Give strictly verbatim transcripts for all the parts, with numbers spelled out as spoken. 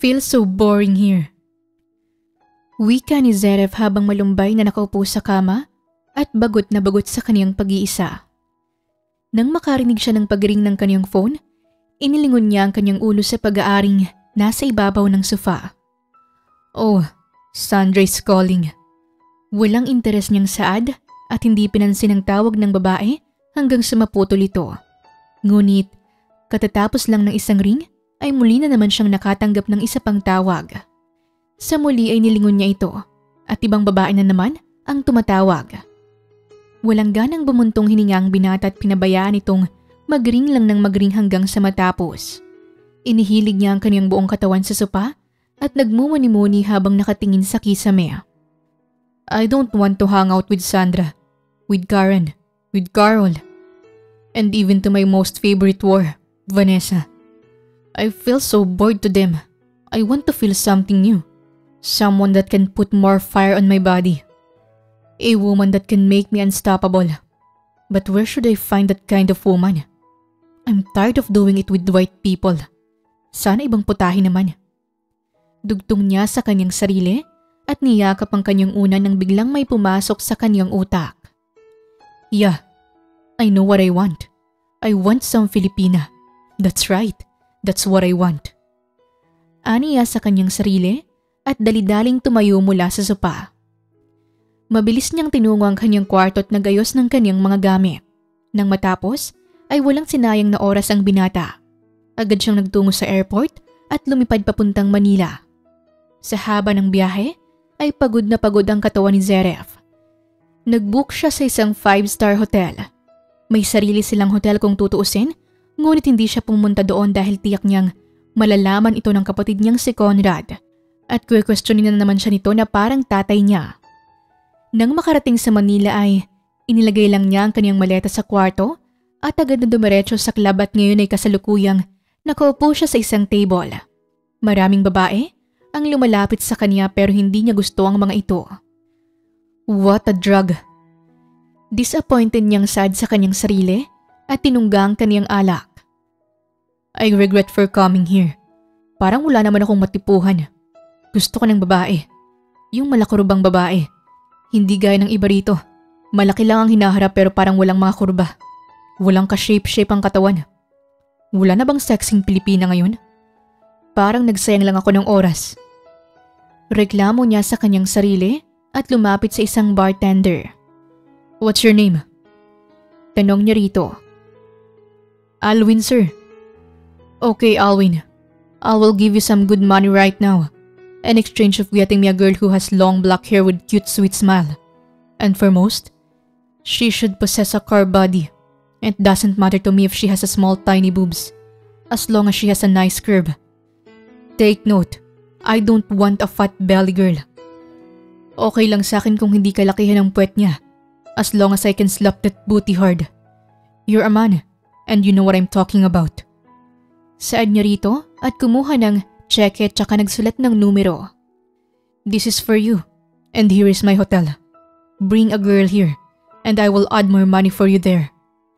feel so boring here. Wika ni Zverev habang malumbay na nakaupo sa kama at bagot na bagot sa kaniyang pag-iisa. Nang makarinig siya ng pagring ng kaniyang phone, inilingon niya ang kaniyang ulo sa pag-aaring nasa ibabaw ng sofa. Oh, Sandra's calling. Walang interes niyang saad at hindi pinansin ang tawag ng babae hanggang sa maputol ito. Ngunit, katatapos lang ng isang ring ay muli na naman siyang nakatanggap ng isa pang tawag. Sa muli ay nilingon niya ito at ibang babae na naman ang tumatawag. Walang ganang bumuntong hininga ang binata at pinabayaan itong magring lang ng magring hanggang sa matapos. Inihilig niya ang kaniyang buong katawan sa sopa at nagmumuni-muni habang nakatingin sa kisame. I don't want to hang out with Sandra, with Karen, with Carol, and even to my most favorite war, Vanessa. I feel so bored to them. I want to feel something new. Someone that can put more fire on my body. A woman that can make me unstoppable. But where should I find that kind of woman? I'm tired of doing it with white people. Sana ibang putahe naman. Dugtong niya sa kanyang sarili at niyakap ang kanyang una nang biglang may pumasok sa kanyang utak. Yeah, I know what I want. I want some Filipina. That's right. That's what I want. Aniya sa kanyang sarili at dali-daling tumayo mula sa sopa. Mabilis niyang tinungo ang kanyang kwarto at nagayos ng kanyang mga gamit. Nang matapos, ay walang sinayang na oras ang binata. Agad siyang nagtungo sa airport at lumipad papuntang Manila. Sa haba ng biyahe, ay pagod na pagod ang katawan ni Zverev. Nag-book siya sa isang five-star hotel. May sarili silang hotel kung tutuusin, ngunit hindi siya pumunta doon dahil tiyak niyang malalaman ito ng kapatid niyang si Conrad. At kwe-questionin na naman siya nito na parang tatay niya. Nang makarating sa Manila ay inilagay lang niya ang kanyang maleta sa kwarto at agad na dumiretso sa club at ngayon ay kasalukuyang nakaupo siya sa isang table. Maraming babae ang lumalapit sa kanya pero hindi niya gusto ang mga ito. What a drug! Disappointed niyang sad sa kanyang sarili at tinungga ang kanyang alak. I regret for coming here. Parang wala naman akong matipuhan. Gusto ko ng babae. Yung malakurubang babae. Hindi gaya ng iba rito. Malaki lang ang hinaharap pero parang walang mga kurba. Walang ka-shape-shape ang katawan. Wala na bang sexing Pilipina ngayon? Parang nagsayang lang ako ng oras. Reklamo niya sa kanyang sarili at lumapit sa isang bartender. What's your name? Tanong niya rito. Alwin, sir. Okay, Alwin. I will give you some good money right now. In exchange of getting me a girl who has long black hair with cute sweet smile. And for most, she should possess a car body. It doesn't matter to me if she has a small tiny boobs, as long as she has a nice curve. Take note, I don't want a fat belly girl. Okay lang sa akin kung hindi kalakihan ang puwet niya, as long as I can slap that booty hard. You're a man, and you know what I'm talking about. Saad niya rito at kumuha ng cheque tsaka nagsulat ng numero. This is for you, and here is my hotel. Bring a girl here, and I will add more money for you there.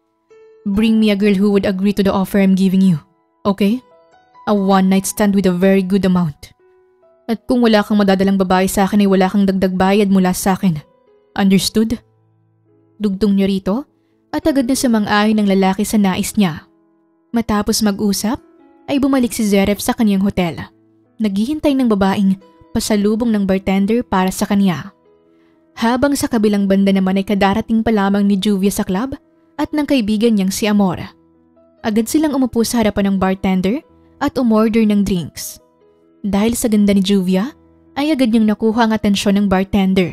Bring me a girl who would agree to the offer I'm giving you, okay? A one-night stand with a very good amount. At kung wala kang madadalang babae sa akin ay wala kang dagdag bayad mula sa akin. Understood? Dugtong niya rito at agad na sumang-ayon ng lalaki sa nais niya. Matapos mag-usap, ay bumalik si Zverev sa kanyang hotel. Naghihintay ng babaeng pasalubong ng bartender para sa kanya. Habang sa kabilang banda naman ay kadarating pa lamang ni Juvia sa club at ng kaibigan niyang si Amor. Agad silang umupo sa harapan ng bartender at umorder ng drinks. Dahil sa ganda ni Juvia, ay agad niyang nakuha ang atensyon ng bartender.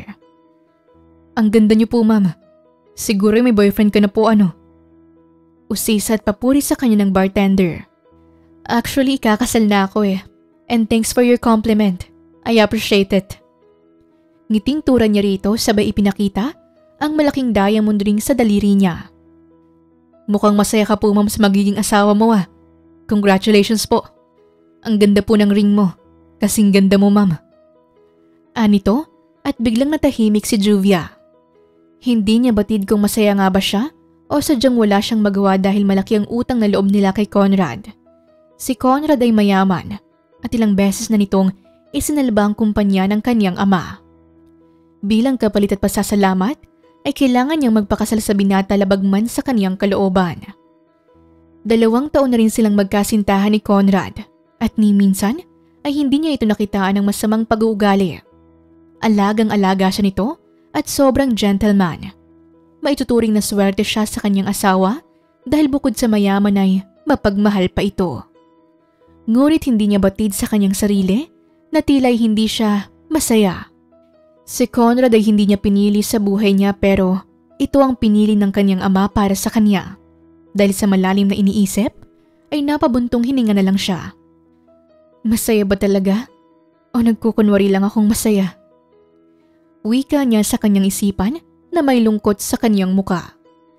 Ang ganda niyo po, ma'am. Siguro may boyfriend ka na po, ano? Usisa at papuri sa kanya ng bartender. Actually, ikakasal na ako eh. And thanks for your compliment. I appreciate it. Ngiting tura niya rito sabay ipinakita ang malaking diamond ring sa daliri niya. Mukhang masaya ka po, ma'am, sa magiging asawa mo ah. Congratulations po. Ang ganda po ng ring mo. Kasing ganda mo, ma'am. Anito at biglang natahimik si Juvia. Hindi niya batid kung masaya nga ba siya o sadyang wala siyang magawa dahil malaki ang utang na loob nila kay Conrad. Si Conrad ay mayaman at ilang beses na nitong isinalba ang kumpanya ng kanyang ama. Bilang kapalit at pasasalamat ay kailangan niyang magpakasal sa binata labagman sa kanyang kalooban. Dalawang taon na rin silang magkasintahan ni Conrad at ni minsan ay hindi niya ito nakitaan ng masamang pag-uugali. Alagang-alaga siya nito at sobrang gentleman. Maituturing na swerte siya sa kanyang asawa dahil bukod sa mayaman ay mapagmahal pa ito. Ngunit hindi niya batid sa kanyang sarili na tila'y hindi siya masaya. Si Conrad ay hindi niya pinili sa buhay niya pero ito ang pinili ng kanyang ama para sa kanya. Dahil sa malalim na iniisip ay napabuntong hininga na lang siya. Masaya ba talaga? O nagkukunwari lang akong masaya? Wika niya sa kanyang isipan na may lungkot sa kanyang muka.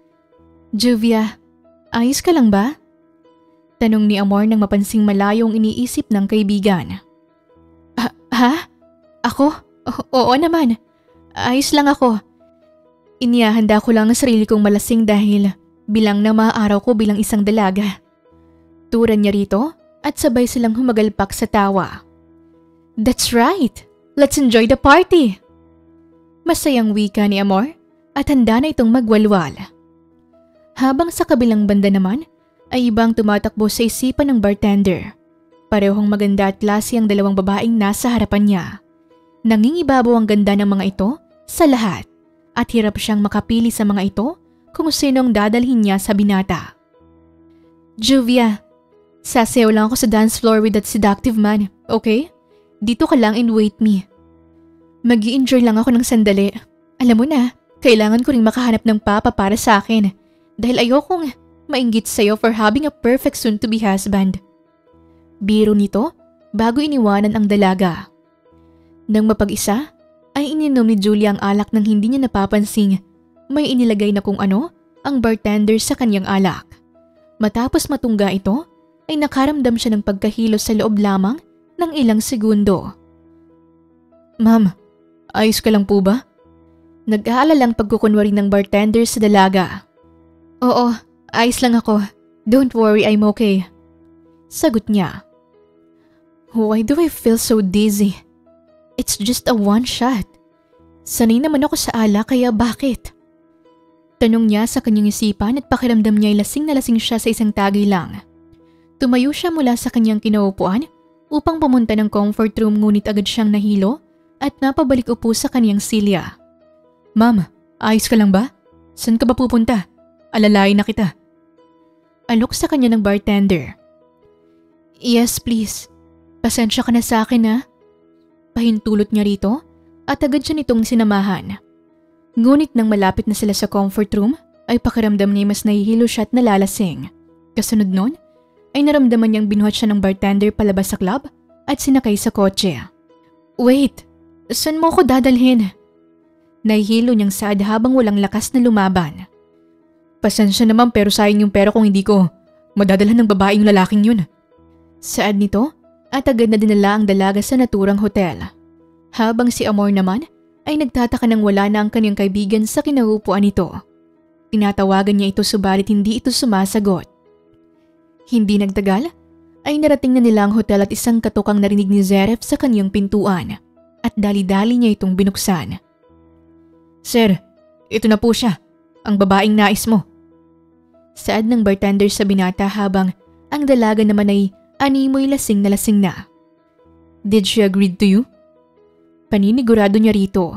Juvia, ayos ka lang ba? Tanong ni Amor nang mapansing malayo ang iniisip ng kaibigan. Ha? ha? Ako? O- oo naman. Ayos lang ako. Inihahanda ko lang ang sarili kong malasing dahil bilang na maaaraw ko bilang isang dalaga. Turan niya rito at sabay silang humagalpak sa tawa. That's right! Let's enjoy the party! Masayang wika ni Amor at handa na itong magwalwal. Habang sa kabilang banda naman ay ibang tumatakbo sa isipan ng bartender. Parehong maganda at klase ang dalawang babaeng nasa harapan niya. Nangingibabaw ang ganda ng mga ito sa lahat at hirap siyang makapili sa mga ito kung sinong dadalhin niya sa binata. Juvia, sasayaw lang ako sa dance floor with that seductive man, okay? Dito ka lang and wait me. Mag-i-enjoy lang ako ng sandali. Alam mo na, kailangan ko ring makahanap ng papa para sa akin dahil ayokong mainggit sa'yo for having a perfect soon-to-be husband. Biro nito bago iniwanan ang dalaga. Nang mapag-isa, ay ininom ni Julia ang alak nang hindi niya napapansing may inilagay na kung ano ang bartender sa kanyang alak. Matapos matungga ito, ay nakaramdam siya ng pagkahilo sa loob lamang ng ilang segundo. Ma'am, ayos ka lang po ba? Nag-aalalang pagkukunwari ng bartender sa dalaga. Oo, ayos lang ako. Don't worry, I'm okay. Sagot niya. Why do I feel so dizzy? It's just a one shot. Sanay naman ako sa alak kaya bakit? Tanong niya sa kanyang isipan at pakiramdam niya ay lasing na lasing siya sa isang tagay lang. Tumayo siya mula sa kanyang kinaupuan upang pumunta ng comfort room ngunit agad siyang nahilo at napabalik upo sa kanyang silya. Ma'am, ayos ka lang ba? Saan ka ba pupunta? Alalayan na kita. Alok sa kanya ng bartender. Yes please. Pasensya ka na sa akin ha. Pahintulot niya rito at agad siya nitong sinamahan. Ngunit nang malapit na sila sa comfort room ay pakiramdam niya mas nahihilo siya at nalalasing. Kasunod nun ay naramdaman niyang binuhat siya ng bartender palabas sa club at sinakay sa kotse. Wait, saan mo ako dadalhin? Nahihilo niyang saad habang walang lakas na lumaban. Pasensya naman pero sayang yung pera kung hindi ko madadalhan ng babaeng lalaking yun. Saad nito at agad na dinala ang dalaga sa naturang hotel. Habang si Amor naman ay nagtataka nang wala na ang kanyang kaibigan sa kinaupuan nito. Tinatawagan niya ito subalit hindi ito sumasagot. Hindi nagtagal ay narating na nila ang hotel at isang katukang narinig ni Zeref sa kanyang pintuan at dali-dali niya itong binuksan. Sir, ito na po siya, ang babaeng nais mo. Saad ng bartender sa binata habang ang dalaga naman ay animoy lasing na lasing na. Did she agree to you? Paninigurado niya rito.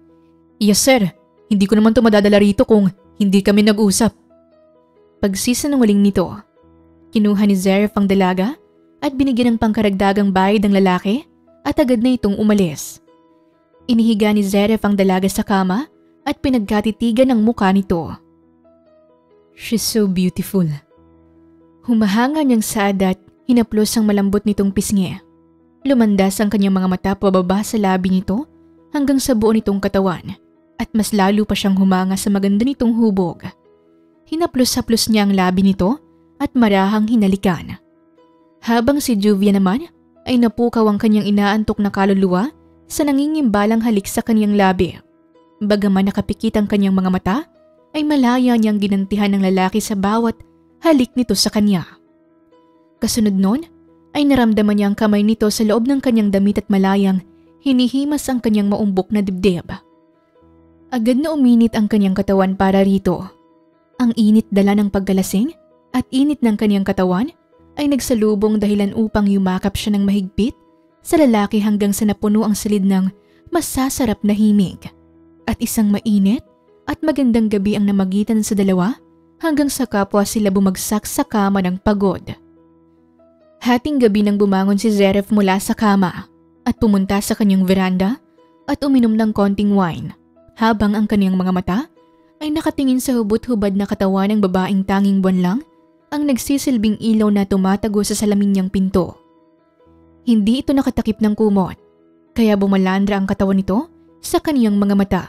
Yes sir, hindi ko naman ito madadala rito kung hindi kami nag-usap. Pagsisinungaling nito, kinuha ni Zeref ang dalaga at binigyan ng pangkaragdagang bayad ang lalaki at agad na itong umalis. Inihiga ni Zeref ang dalaga sa kama at pinagkatitigan ang mukha nito. She's so beautiful. Humahanga niyang saad at hinaplos ang malambot nitong pisngi. Lumandas ang kanyang mga mata pababa sa labi nito hanggang sa buo nitong katawan at mas lalo pa siyang humanga sa maganda nitong hubog. Hinaplos-haplos niya ang labi nito at marahang hinalikan. Habang si Juvia naman ay napukaw ang kanyang inaantok na kaluluwa sa nangingimbalang halik sa kanyang labi. Bagaman nakapikit ang kanyang mga mata, ay malaya niyang ginantihan ng lalaki sa bawat halik nito sa kanya. Kasunod nun, ay naramdaman niya ang kamay nito sa loob ng kanyang damit at malayang hinihimas ang kanyang maumbok na dibdib. Agad na uminit ang kanyang katawan para rito. Ang init dala ng pagkalasing at init ng kanyang katawan ay nagsalubong dahilan upang yumakap siya ng mahigpit sa lalaki hanggang sa napuno ang silid ng masasarap na himig. At isang mainit at magandang gabi ang namagitan sa dalawa hanggang sa kapwa sila bumagsak sa kama ng pagod. Hating gabi nang bumangon si Zaref mula sa kama at pumunta sa kanyang veranda at uminom ng konting wine habang ang kanyang mga mata ay nakatingin sa hubot-hubad na katawan ng babaeng tanging buwan lang ang nagsisilbing ilaw na tumatago sa salamin niyang pinto. Hindi ito nakatakip ng kumot, kaya bumalandra ang katawan nito sa kaniyang mga mata.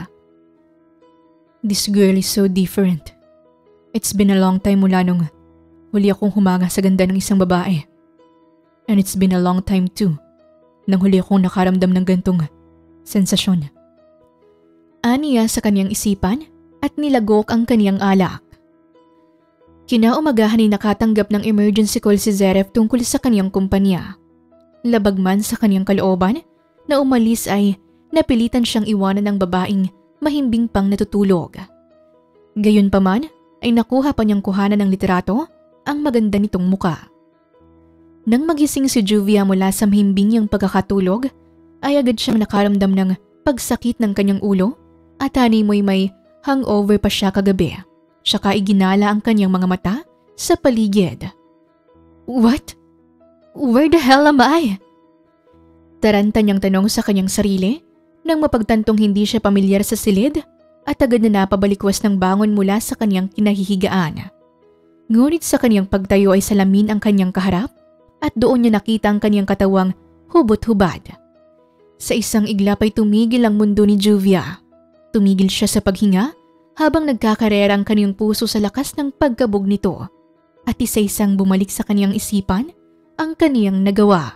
This girl is so different. It's been a long time mula nung huli akong humanga sa ganda ng isang babae. And it's been a long time too nang huli akong nakaramdam ng gantong sensasyon. Aniya sa kanyang isipan at nilagok ang kaniyang alak. Kinaumagahan ay nakatanggap ng emergency call si Zaref tungkol sa kaniyang kumpanya. Labag man sa kaniyang kalooban na umalis ay napilitan siyang iwanan ng babaeng mahimbing pang natutulog. Gayunpaman ay nakuha pa niyang kuhanan ng litrato ang maganda nitong muka. Nang magising si Juvia mula sa mahimbing niyang pagkakatulog, ay agad siyang nakaramdam ng pagsakit ng kanyang ulo at animoy may hangover pa siya kagabi. Saka iginala ang kanyang mga mata sa paligid. What? Where the hell am I? Taranta niyang tanong sa kanyang sarili nang mapagtantong hindi siya pamilyar sa silid at agad na napabalikwas ng bangon mula sa kanyang kinahihigaan. Ngunit sa kanyang pagtayo ay salamin ang kanyang kaharap at doon niya nakita ang kanyang katawang hubot-hubad. Sa isang iglap ay tumigil ang mundo ni Juvia. Tumigil siya sa paghinga habang nagkakarera ang kanyang puso sa lakas ng pagkabog nito at isa-isang bumalik sa kanyang isipan ang kaniyang nagawa.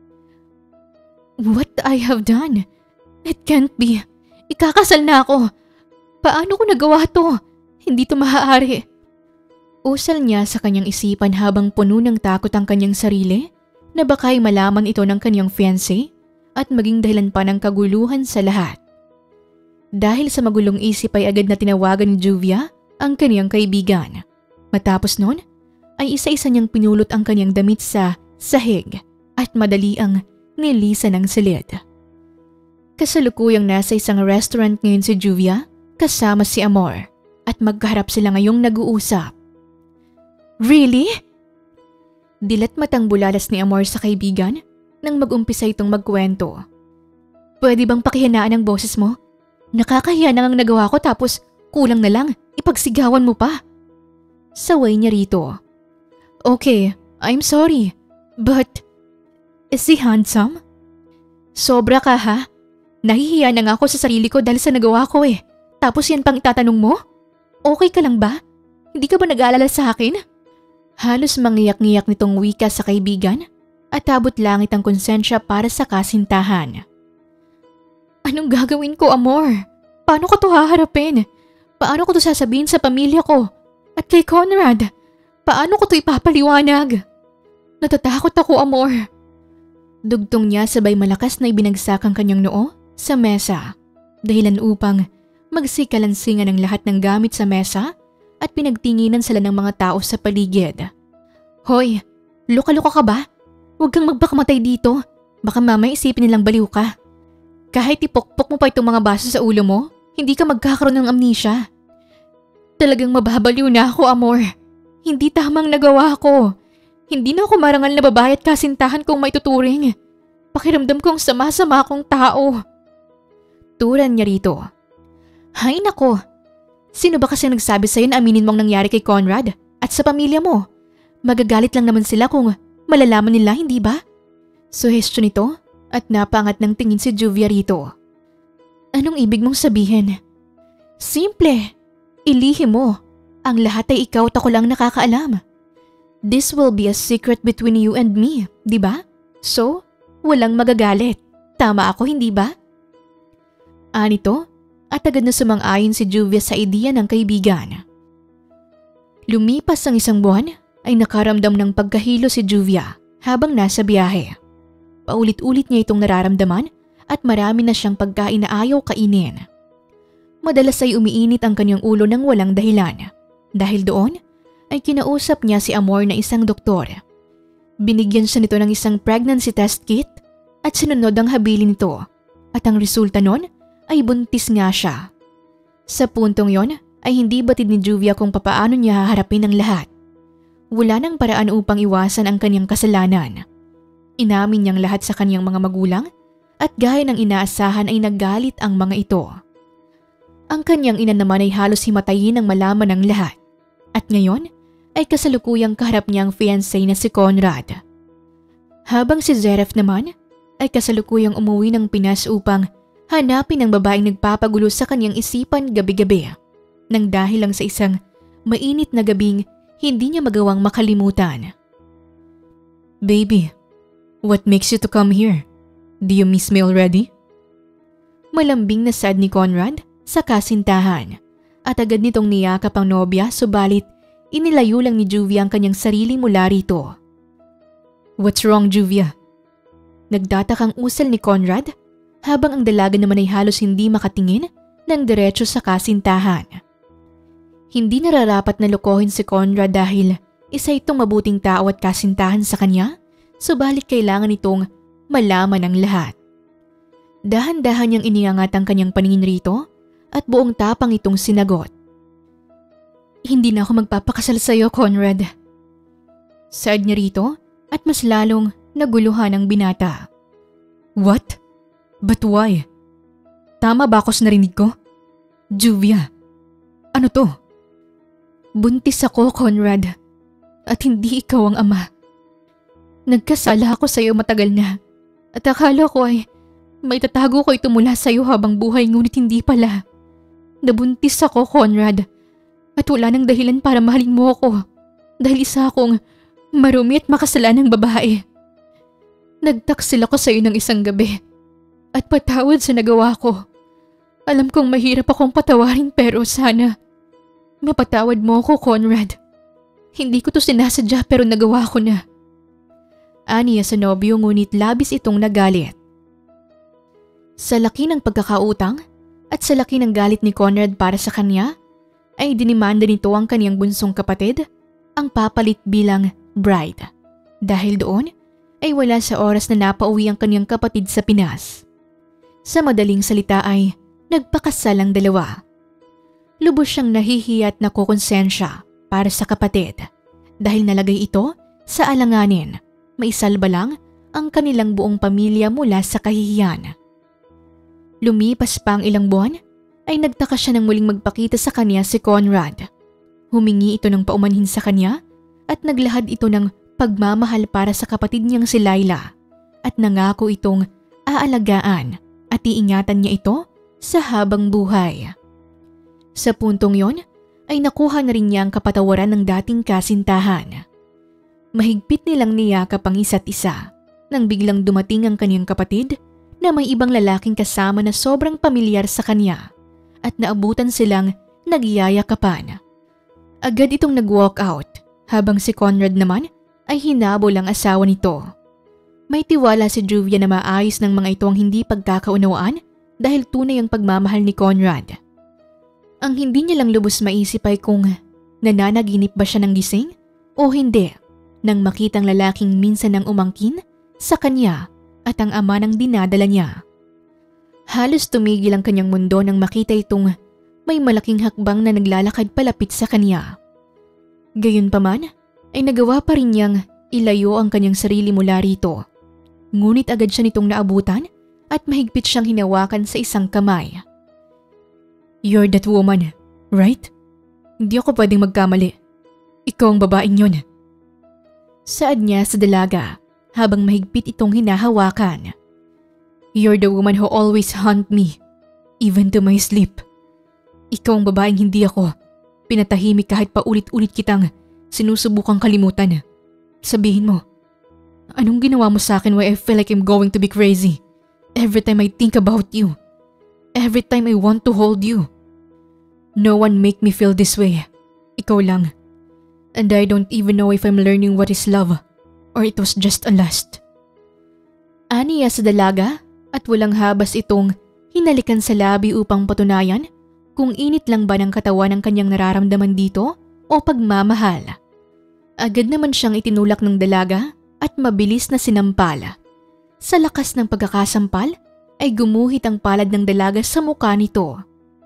What I have done? It can't be. Ikakasal na ako. Paano ko nagawa to? Hindi to maaari. Usal niya sa kanyang isipan habang puno ng takot ang kanyang sarili na baka'y malaman ito ng kanyang fiancé at maging dahilan pa ng kaguluhan sa lahat. Dahil sa magulong isip ay agad na tinawagan ni Juvia ang kanyang kaibigan. Matapos nun ay isa-isa niyang pinulot ang kanyang damit sa sahig at madali ang nilisan ng silid. Kasalukuyang nasa isang restaurant ngayon si Juvia kasama si Amor at magkaharap sila ngayong nag-uusap. Really? Dilat matang bulalas ni Amor sa kaibigan nang mag-umpisa itong magkwento. Pwede bang pakihanaan ang boses mo? Nakakahiya na ang nagawa ko tapos kulang na lang, ipagsigawan mo pa. Saway niya rito. Okay, I'm sorry, but is he handsome? Sobra ka ha? Nahihiya na nga ako sa sarili ko dahil sa nagawa ko eh. Tapos yan pang itatanong mo? Okay ka lang ba? Hindi ka ba nag-aalala sa akin? Halos mangiyak-ngiyak nitong wika sa kaibigan at abot langit ang konsensya para sa kasintahan. Anong gagawin ko, Amor? Paano ko to haharapin? Paano ko to sasabihin sa pamilya ko? At kay Conrad? Paano ko to ipapaliwanag? Natatakot ako, Amor. Dugtong niya sabay malakas na ibinagsak ang kanyang noo sa mesa. Dahilan upang magsikalansingan ang lahat ng gamit sa mesa at pinagtinginan sila ng mga tao sa paligid. Hoy, luka-luka ka ba? Huwag kang magbakamatay dito. Baka mamay isipin nilang baliw ka. Kahit ipokpok mo pa itong mga baso sa ulo mo, hindi ka magkakaroon ng amnesia. Talagang mababaliw na ako, Amor. Hindi tamang nagawa ko. Hindi na ako marangal na babae at kasintahan kong maituturing. Pakiramdam kong sama-sama akong tao. Turan niya rito. Hay nako. Sino ba kasi nagsabi sa'yo na aminin mong nangyari kay Conrad at sa pamilya mo? Magagalit lang naman sila kung malalaman nila, hindi ba? Suhestyon nito at napangat ng tingin si Juvia rito. Anong ibig mong sabihin? Simple. Ilihim mo. Ang lahat ay ikaw at ako lang nakakaalam. This will be a secret between you and me, di ba? So, walang magagalit. Tama ako, hindi ba? Anito? At agad na sumang-ayon si Juvia sa ideya ng kaibigan. Lumipas ang isang buwan ay nakaramdam ng pagkahilo si Juvia habang nasa biyahe. Paulit-ulit niya itong nararamdaman at marami na siyang pagkain na ayaw kainin. Madalas ay umiinit ang kanyang ulo ng walang dahilan. Dahil doon ay kinausap niya si Amor na isang doktor. Binigyan siya nito ng isang pregnancy test kit at sinunod ang habilin nito. At ang resulta nun ay buntis nga siya. Sa puntong yon ay hindi batid ni Juvia kung papaano niya haharapin ang lahat. Wala nang paraan upang iwasan ang kanyang kasalanan. Inamin niyang lahat sa kanyang mga magulang at gaya ng inaasahan ay naggalit ang mga ito. Ang kanyang ina naman ay halos himatayin nang malaman ang lahat. At ngayon ay kasalukuyang kaharap niya ang fiancé na si Conrad. Habang si Zaref naman ay kasalukuyang umuwi ng Pinas upang hanapin ang babaeng nagpapagulo sa kanyang isipan gabi-gabi. Nang dahil lang sa isang mainit na gabing hindi niya magawang makalimutan. Baby, what makes you to come here? Do you miss me already? Malambing na sad ni Conrad sa kasintahan at agad nitong niyakap ang nobya subalit inilayo lang ni Juvia ang kanyang sarili mula rito. What's wrong, Juvia? Nagtatakang usal ni Conrad habang ang dalaga naman ay halos hindi makatingin ng diretso sa kasintahan. Hindi nararapat na lokohin si Conrad dahil isa itong mabuting tao at kasintahan sa kanya, subalit kailangan itong malaman ang lahat. Dahan-dahan niyang iniangat ang kanyang paningin rito at buong tapang itong sinagot. Hindi na ako magpapakasal sa iyo, Conrad. Saad niya rito at mas lalong naguluhan ang binata. What? But why? Tama ba ako sa narinig ko? Juvia, ano to? Buntis ako, Conrad. At hindi ikaw ang ama. Nagkasala ako sa iyo matagal na. At akala ko ay may tatago ko ito mula sa iyo habang buhay ngunit hindi pala. Nabuntis ako, Conrad. At wala nang dahilan para mahalin mo ako. Dahil isa akong marumi at makasalanang babae. Nagtaksil ako sa iyo ng isang gabi. At patawad sa nagawa ko. Alam kong mahirap akong patawarin pero sana mapatawad mo ako, Conrad. Hindi ko to sinasadya pero nagawa ko na. Aniya sa nobyo ngunit labis itong nagalit. Sa laki ng pagkakautang at sa laki ng galit ni Conrad para sa kanya, ay dinimanda nito ang kaniyang bunsong kapatid, ang papalit bilang bride. Dahil doon ay wala sa oras na napauwi ang kaniyang kapatid sa Pinas. Sa madaling salita ay nagpakasal ang dalawa. Lubos siyang nahihiya at nakukonsensya para sa kapatid dahil nalagay ito sa alanganin. Maisalba lang ang kanilang buong pamilya mula sa kahihiyan. Lumipas pa ang ilang buwan ay nagtaka siya nang muling magpakita sa kanya si Conrad. Humingi ito ng paumanhin sa kanya at naglahad ito ng pagmamahal para sa kapatid niyang si Laila at nangako itong aalagaan at iingatan niya ito sa habang buhay. Sa puntong yon ay nakuha na rin niya ang kapatawaran ng dating kasintahan. Mahigpit nilang niyakap ang isa't isa nang biglang dumating ang kaniyang kapatid na may ibang lalaking kasama na sobrang pamilyar sa kanya at naabutan silang nagyayakapan. Agad itong nag-walk out habang si Conrad naman ay hinabol ang asawa nito. May tiwala si Juvia na maayos ng mga ito ang hindi pagkakaunawaan dahil tunay ang pagmamahal ni Conrad. Ang hindi niya lang lubos maisip ay kung nananaginip ba siya ng gising o hindi nang makitang lalaking minsan nang umangkin sa kanya at ang ama ng dinadala niya. Halos tumigil ang kanyang mundo nang makita itong may malaking hakbang na naglalakad palapit sa kanya. Gayunpaman ay nagawa pa rin niyang ilayo ang kanyang sarili mula rito. Ngunit agad siya nitong naabutan at mahigpit siyang hinawakan sa isang kamay. You're that woman, right? Hindi ako pwedeng magkamali. Ikaw ang babaeng yon. Saad niya sa dalaga habang mahigpit itong hinahawakan. You're the woman who always haunt me, even to my sleep. Ikaw ang babaeng hindi ako. Pinatahimik kahit paulit-ulit kitang sinusubukang kalimutan. Sabihin mo, anong ginawa mo sa akin why I feel like I'm going to be crazy? Every time I think about you. Every time I want to hold you. No one make me feel this way. Ikaw lang. And I don't even know if I'm learning what is love. or it was just a lust. Aniya sa dalaga at walang habas itong hinalikan sa labi upang patunayan kung init lang ba ng katawan ng kanyang nararamdaman dito o pagmamahal. Agad naman siyang itinulak ng dalaga at mabilis na sinampal. Sa lakas ng pagkakasampal ay gumuhit ang palad ng dalaga sa mukha nito.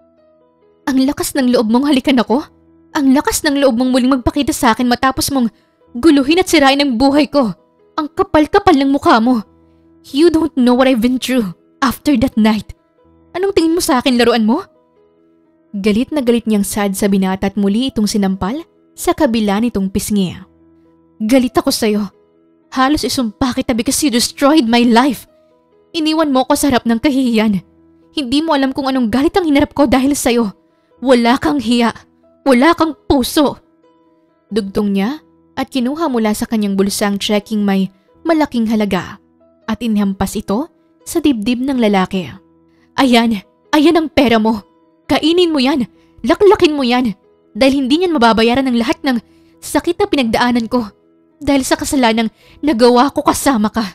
Ang lakas ng loob mong halikan ako? Ang lakas ng loob mong muling magpakita sa akin matapos mong guluhin at sirain ang buhay ko. Ang kapal-kapal ng mukha mo. You don't know what I've been through after that night. Anong tingin mo sa akin, laruan mo? Galit na galit niyang sad sa binata at muli itong sinampal sa kabila nitong pisngi. Galit ako sa'yo. Halos isumpa kita because you destroyed my life. Iniwan mo ko sa harap ng kahihiyan. Hindi mo alam kung anong galit ang hinarap ko dahil sa'yo. Wala kang hiya. Wala kang puso. Dugtong niya at kinuha mula sa kanyang bulsa ang checking may malaking halaga at inhampas ito sa dibdib ng lalaki. Ayan, ayan ang pera mo. Kainin mo yan. Laklakin mo yan. Dahil hindi niyan mababayaran ng lahat ng sakit na pinagdaanan ko. Dahil sa kasalanang nagawa ko kasama ka.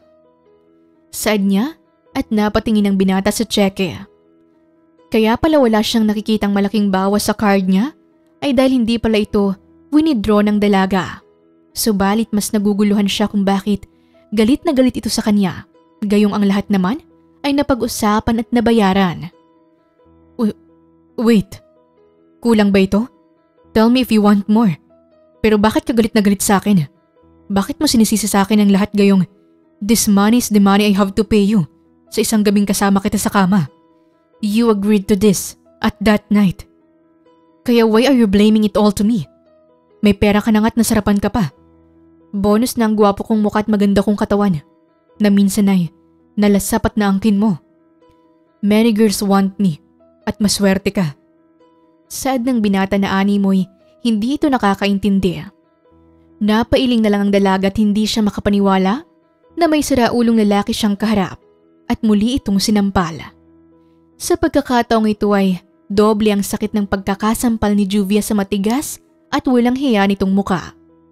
Saad niya at napatingin ang binata sa cheque. Kaya pala wala siyang nakikitang malaking bawas sa card niya ay dahil hindi pala ito winidraw ng dalaga. Subalit mas naguguluhan siya kung bakit galit na galit ito sa kanya. Gayong ang lahat naman ay napag-usapan at nabayaran. W- wait, kulang ba ito? Tell me if you want more. Pero bakit ka galit na galit sa akin? Bakit mo sinisisi sa akin ang lahat gayong this money is the money I have to pay you sa isang gabing kasama kita sa kama? You agreed to this at that night. Kaya why are you blaming it all to me? May pera ka na nga't nasarapan ka pa. Bonus na ang gwapo kong mukha at maganda kong katawan na minsan ay nalasap at naangkin mo. Many girls want me at maswerte ka. Sad ng binata na ani mo'y hindi ito nakakaintindi. Napailing na lang ang dalaga at hindi siya makapaniwala na may siraulong lalaki siyang kaharap at muli itong sinampal. Sa pagkakataong ito ay doble ang sakit ng pagkakasampal ni Juvia sa matigas at walang hiya nitong muka.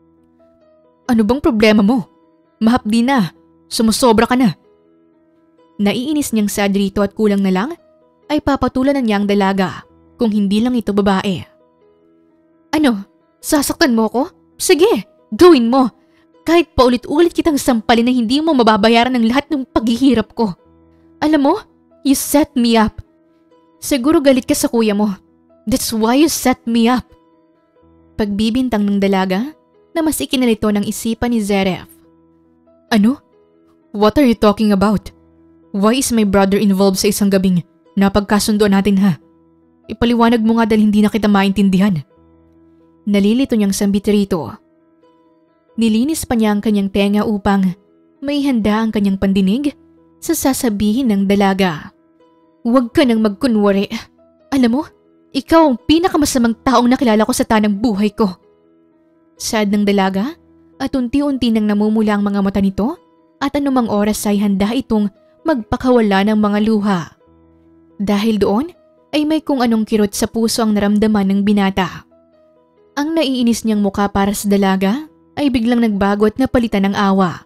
Ano bang problema mo? Mahapdi na. Sumusobra ka na. Naiinis niyang sad rito at kulang na lang ay papatulan na niya ang dalaga kung hindi lang ito babae. Ano? Sasaktan mo ko? Sige, gawin mo. Kahit paulit-ulit kitang sampalin na hindi mo mababayaran ng lahat ng paghihirap ko. Alam mo, you set me up. Siguro galit ka sa kuya mo. That's why you set me up. Pagbibintang ng dalaga na mas ikinalito ng isipan ni Zeref. Ano? What are you talking about? Why is my brother involved sa isang gabing napagkasunduan natin ha? Ipaliwanag mo nga dahil hindi na kita maintindihan. Nalilito niyang sambit rito. Nilinis pa niya ang kanyang tenga upang may handa ang kanyang pandinig sa sasabihin ng dalaga. Huwag ka nang magkunwari. Alam mo, ikaw ang pinakamasamang taong nakilala ko sa tanang buhay ko. Sad ng dalaga at unti-unti nang namumula ang mga mata nito at anumang oras ay handa itong magpakawala ng mga luha. Dahil doon ay may kung anong kirot sa puso ang naramdaman ng binata. Ang naiinis niyang muka para sa dalaga ay biglang nagbago at napalitan ng awa.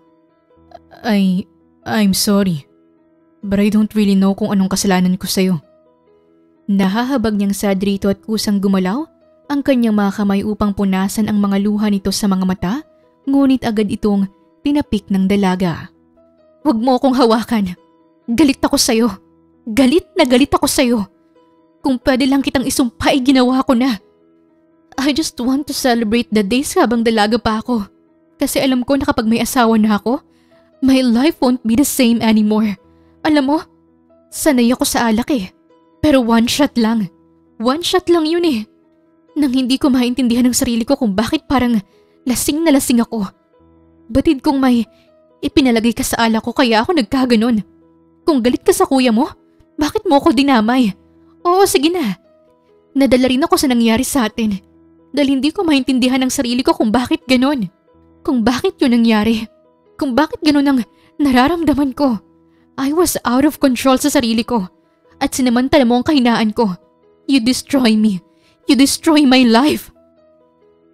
I, I'm sorry. But I don't really know kung anong kasalanan ko sa'yo. Nahahabag niyang sad rito at kusang gumalaw ang kanyang mga kamay upang punasan ang mga luha nito sa mga mata, ngunit agad itong tinapik ng dalaga. Huwag mo akong hawakan. Galit ako sa'yo. Galit na galit ako sa'yo. Kung pwede lang kitang isumpa ay ginawa ko na. I just want to celebrate the days habang dalaga pa ako. Kasi alam ko na kapag may asawa na ako, my life won't be the same anymore. Alam mo, sanay ako sa alak eh. Pero one shot lang. One shot lang yun eh. Nang hindi ko maintindihan ng sarili ko kung bakit parang lasing na lasing ako. Batid kong may ipinalagay ka sa alak ko kaya ako nagkaganon. Kung galit ka sa kuya mo, bakit mo ako dinamay? Oo, sige na. Nadala rin ako sa nangyari sa atin. Dahil hindi ko maintindihan ng sarili ko kung bakit ganon. Kung bakit yun nangyari. Kung bakit ganon ang nararamdaman ko. I was out of control sa sarili ko. At sinamantala mo ang kahinaan ko. You destroy me. You destroy my life.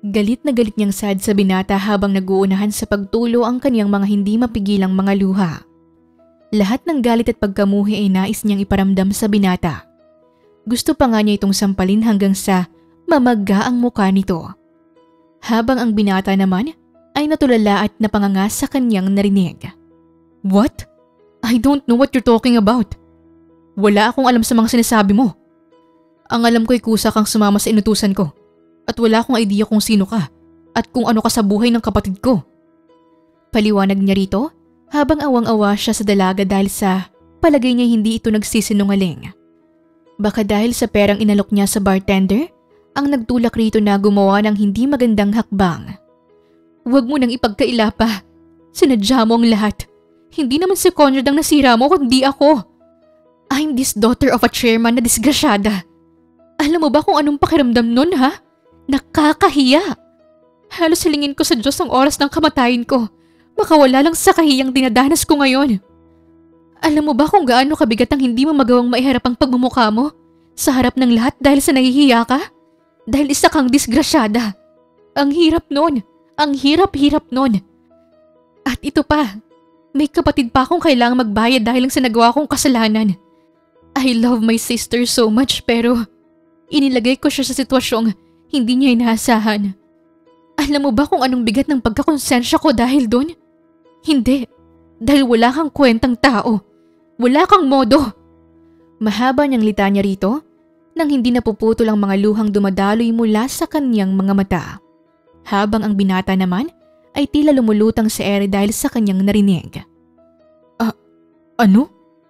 Galit na galit niyang sad sa binata habang naguunahan sa pagtulo ang kaniyang mga hindi mapigilang mga luha. Lahat ng galit at pagkamuhi ay nais niyang iparamdam sa binata. Gusto pa nga niya itong sampalin hanggang sa mamaga ang mukha nito. Habang ang binata naman ay natulala at napanganga sa kaniyang narinig. What? I don't know what you're talking about. Wala akong alam sa mga sinasabi mo. Ang alam ko ay kusa kang sumama sa inutusan ko. At wala akong idea kung sino ka at kung ano ka sa buhay ng kapatid ko. Paliwanag niya rito habang awang-awa siya sa dalaga dahil sa palagay niya hindi ito nagsisinungaling. Baka dahil sa perang inalok niya sa bartender, ang nagtulak rito na gumawa ng hindi magandang hakbang. Huwag mo nang ipagkaila pa. Sinadya mo ang lahat. Hindi naman si Conrad ang nasira mo kundi ako. I'm this daughter of a chairman na disgrasyada. Alam mo ba kung anong pakiramdam nun ha? Nakakahiya. Halos hilingin ko sa Diyos ang oras ng kamatayin ko. Baka wala lang sa kahiyang dinadanas ko ngayon. Alam mo ba kung gaano kabigat ang hindi mo magawang maiharap ang pagmumukha mo sa harap ng lahat dahil sa nahihiya ka? Dahil isa kang disgrasyada. Ang hirap nun. Ang hirap-hirap nun. At ito pa, may kapatid pa akong kailangang magbayad dahil lang sa nagawa kong kasalanan. I love my sister so much pero inilagay ko siya sa sitwasyong hindi niya inaasahan. Alam mo ba kung anong bigat ng pagkakonsensya ko dahil doon? Hindi. Dahil wala kang kwentang tao. Wala kang modo. Mahaba niyang litanya rito nang hindi napuputol ang mga luhang dumadaloy mula sa kanyang mga mata. Habang ang binata naman ay tila lumulutang sa ere dahil sa kanyang narinig. Ah, ano?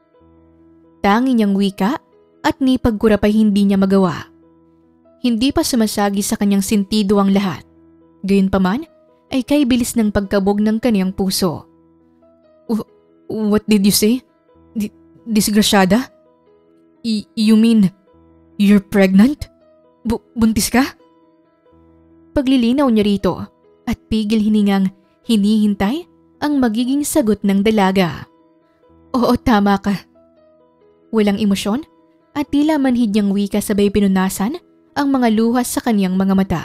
Tangi niyang wika at ni pagkurap ay hindi niya magawa. Hindi pa sumasagi sa kanyang sentido ang lahat. Gayunpaman ay kay bilis ng pagkabog ng kaniyang puso. What did you say? D- disgrasyada? Y- you mean you're pregnant? Bu- buntis ka? Paglilinaw niya rito at pigil hiningang hinihintay ang magiging sagot ng dalaga. Oo, tama ka. Walang emosyon at tila manhid niyang wika sabay pinunasan ang mga luha sa kaniyang mga mata.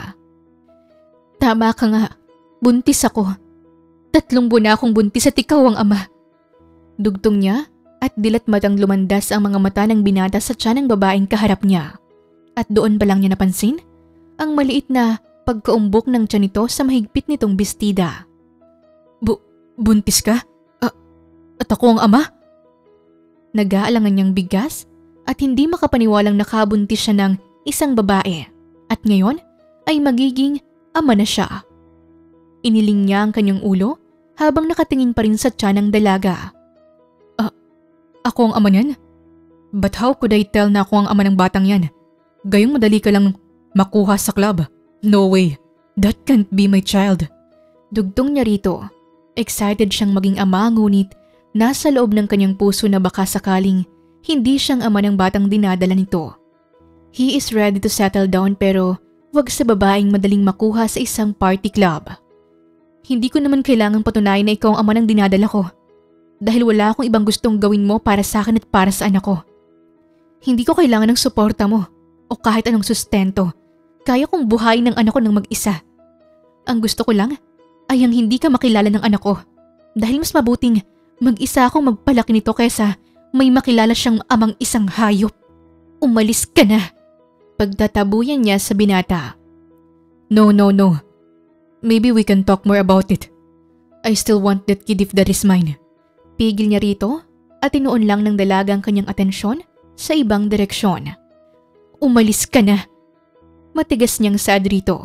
Tama ka nga, buntis ako. Tatlong buwan na akong buntis at ikaw ang ama. Dugtong niya at dilat matang lumandas ang mga mata ng binata sa tiyan ng babaeng kaharap niya. At doon pa lang niya napansin ang maliit na pagkaumbok ng tiyan nito sa mahigpit nitong bestida. Bu- buntis ka? Uh, at ako ang ama? Nag-aalangan niyang bigas at hindi makapaniwalang nakabuntis siya ng isang babae at ngayon ay magiging ama na siya. Iniling niya ang kanyang ulo habang nakatingin pa rin sa tiyan ng dalaga. Ah, ako ang ama niyan? But how could I tell na ako ang ama ng batang yan? Gayong madali ka lang makuha sa club. No way. That can't be my child. Dugtong niya rito. Excited siyang maging ama ngunit nasa loob ng kanyang puso na baka sakaling hindi siyang ama ng batang dinadala nito. He is ready to settle down pero wag sa babaeng madaling makuha sa isang party club. Hindi ko naman kailangang patunayan na ikaw ang ama ng dinadala ko. Dahil wala akong ibang gustong gawin mo para sa akin at para sa anak ko. Hindi ko kailangan ng suporta mo o kahit anong sustento. Kaya kong buhayin ng anak ko ng mag-isa. Ang gusto ko lang ay ang hindi ka makilala ng anak ko. Dahil mas mabuting mag-isa akong magpalaki nito kaysa may makilala siyang amang isang hayop. Umalis ka na. Pagtatabuyan niya sa binata. No, no, no. Maybe we can talk more about it. I still want that kid if that is mine. Pigil niya rito at tinuon lang ng dalaga ang kanyang atensyon sa ibang direksyon. Umalis ka na. Matigas niyang sad rito.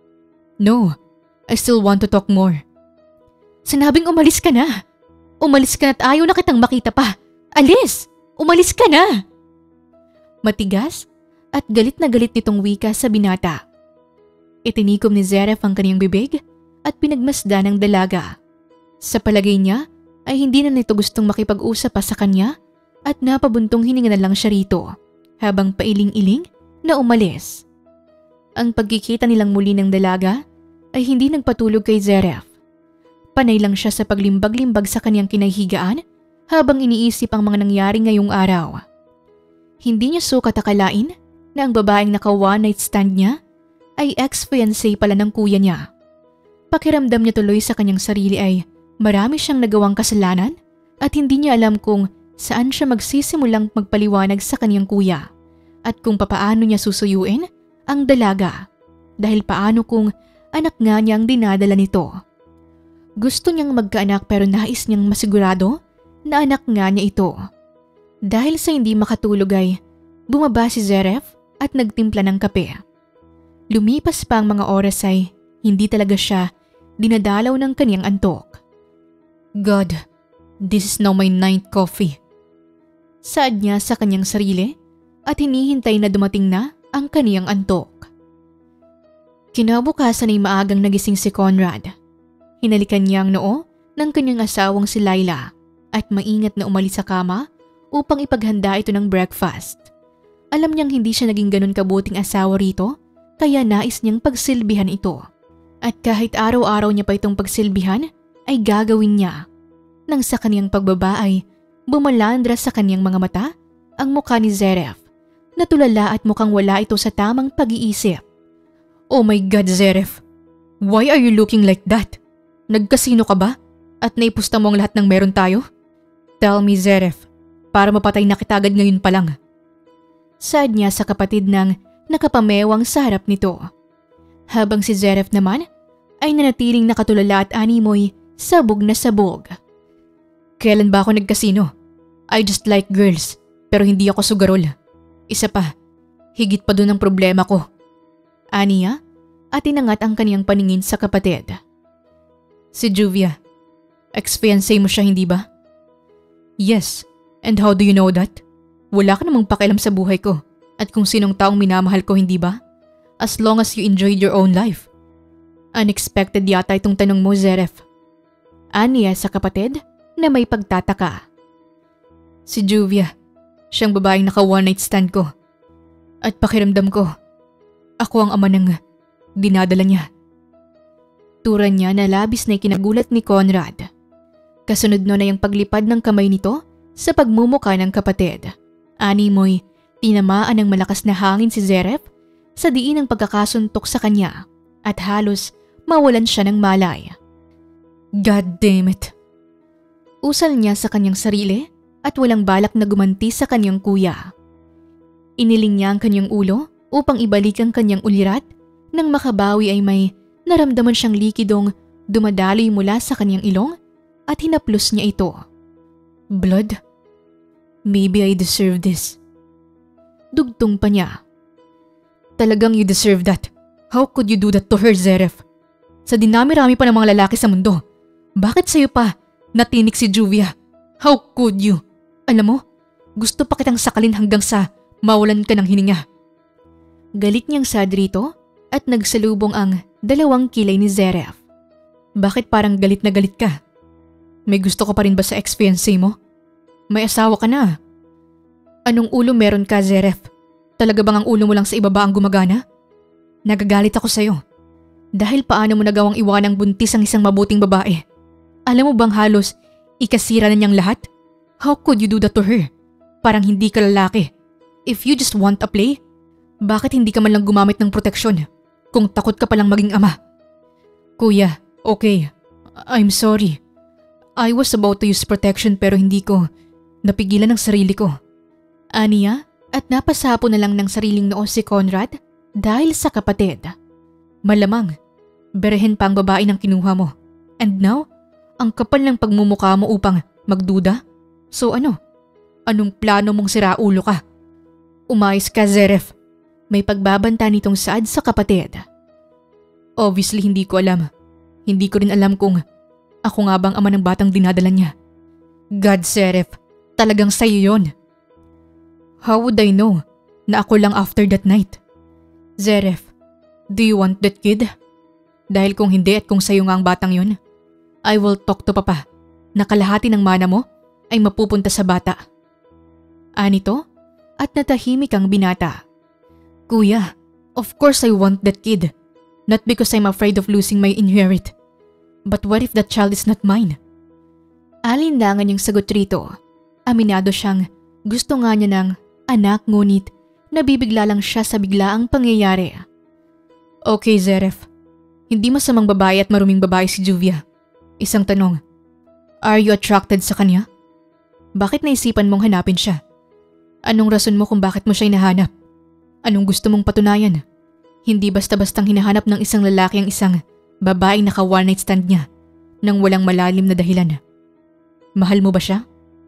No, I still want to talk more. Sinabing umalis ka na. Umalis ka na at ayaw na kitang makita pa. Alis! Umalis ka na! Matigas at galit na galit nitong wika sa binata. Itinikom ni Zaref ang kanyang bibig at pinagmasdan ng dalaga. Sa palagay niya ay hindi na nito gustong makipag-usap pa sa kanya at napabuntong hininga na lang siya rito habang pailing-iling na umalis. Ang pagkikita nilang muli ng dalaga ay hindi nagpatulog kay Zaref. Panay lang siya sa paglimbag-limbag sa kanyang kinahihigaan habang iniisip ang mga nangyari ngayong araw. Hindi niya sukat akalain na ang babaeng naka one night stand niya ay ex-fiancé pala ng kuya niya. Pakiramdam niya tuloy sa kanyang sarili ay marami siyang nagawang kasalanan at hindi niya alam kung saan siya magsisimulang magpaliwanag sa kanyang kuya at kung papaano niya susuyuin ang dalaga dahil paano kung anak nga niya ang dinadala nito. Gusto niyang magkaanak pero nais niyang masigurado na anak nga niya ito. Dahil sa hindi makatulog ay bumaba si Zaref at nagtimpla ng kape. Lumipas pa ang mga oras ay hindi talaga siya dinadalaw ng kaniyang antok. God, this is now my ninth coffee. Saad niya sa kanyang sarili at hinihintay na dumating na ang kaniyang antok. Kinabukasan ay maagang nagising si Conrad. Hinalikan niya ang noo ng kanyang asawang si Laila at maingat na umalis sa kama upang ipaghanda ito ng breakfast. Alam niyang hindi siya naging ganun kabuting asawa rito kaya nais niyang pagsilbihan ito. At kahit araw-araw niya pa itong pagsilbihan ay gagawin niya. Nang sa kaniyang pagbaba ay bumalandra sa kaniyang mga mata ang mukha ni Zaref. Natulala at mukhang wala ito sa tamang pag-iisip. Oh my God, Zaref! Why are you looking like that? Nagkasino ka ba? At naipusta mo ang lahat ng meron tayo? Tell me, Zaref, para mapatay na kita agad ngayon pa lang. Saad niya sa kapatid ng nakapamewang sa harap nito. Habang si Zaref naman ay nanatiling nakatulala at animoy sabog na sabog. Kailan ba ako nagkasino? I just like girls, pero hindi ako sugarol. Isa pa, higit pa dun ang problema ko. Aniya at inangat ang kaniyang paningin sa kapatid. Si Juvia, ex-fiancé mo siya hindi ba? Yes, and how do you know that? Wala ka namang pakialam sa buhay ko at kung sinong taong minamahal ko hindi ba? As long as you enjoyed your own life. Unexpected yata itong tanong mo, Zaref. Aniya sa kapatid na may pagtataka. Si Juvia, siyang babaeng naka one night stand ko. At pakiramdam ko, ako ang ama ng dinadala niya. Turan niya na labis na ikinagulat ni Conrad. Kasunod nun ay ang paglipad ng kamay nito sa pagmumuka ng kapatid. Animoy, tinamaan ng malakas na hangin si Zaref sa diin ng pagkakasuntok sa kanya at halos mawalan siya ng malay. God damn it! Usal niya sa kanyang sarili at walang balak na gumanti sa kanyang kuya. Iniling niya ang kanyang ulo upang ibalik ang kanyang ulirat nang makabawi ay may naramdaman siyang likidong dumadaloy mula sa kanyang ilong at hinaplos niya ito. Blood? Maybe I deserve this. Dugtong pa niya. Talagang you deserve that. How could you do that to her, Zaref? Sa dinami-rami pa ng mga lalaki sa mundo. Bakit sa'yo pa natinik si Juvia? How could you? Alam mo, gusto pa kitang sakalin hanggang sa mawalan ka ng hininga. Galit niyang sad rito at nagsalubong ang dalawang kilay ni Zaref. Bakit parang galit na galit ka? May gusto ka pa rin ba sa ex-fiancé mo? May asawa ka na. Anong ulo meron ka, Zaref? Talaga bang ang ulo mo lang sa ibaba ang gumagana? Nagagalit ako sa'yo. Dahil paano mo nagawang iwanang buntis ang isang mabuting babae? Alam mo bang halos ikasira na niyang lahat? How could you do that to her? Parang hindi ka lalaki. If you just want a play, bakit hindi ka man lang gumamit ng proteksyon kung takot ka palang maging ama? Kuya, okay. I'm sorry. I was about to use protection pero hindi ko napigilan ang sarili ko. Aniya at napasapo na lang ng sariling noo si Conrad dahil sa kapatid. Malamang, berehen pa ang babae ng kinuha mo. And now, ang kapal ng pagmumukha mo upang magduda? So ano? Anong plano mong siraulo ka? Umayos ka, Zaref. May pagbabanta nitong saad sa kapatid. Obviously hindi ko alam. Hindi ko rin alam kung ako nga bang ama ng batang dinadala niya. God, Zaref, talagang sa'yo yon. How would I know na ako lang after that night? Zaref, do you want that kid? Dahil kung hindi at kung sa'yo nga ang batang yun, I will talk to Papa na kalahati ng mana mo ay mapupunta sa bata. Anito at natahimik ang binata. Kuya, of course I want that kid. Not because I'm afraid of losing my inherit. But what if that child is not mine? Alinlangan yung sagot rito. Aminado siyang gusto nga niya ng anak ngunit nabibigla lang siya sa biglaang pangyayari. Okay, Zeref. Hindi masamang babae at maruming babae si Juvia. Isang tanong. Are you attracted sa kanya? Bakit naisipan mong hanapin siya? Anong rason mo kung bakit mo siya hinahanap? Anong gusto mong patunayan? Hindi basta-bastang hinahanap ng isang lalaki ang isang babaeng naka one night stand niya nang walang malalim na dahilan. Mahal mo ba siya?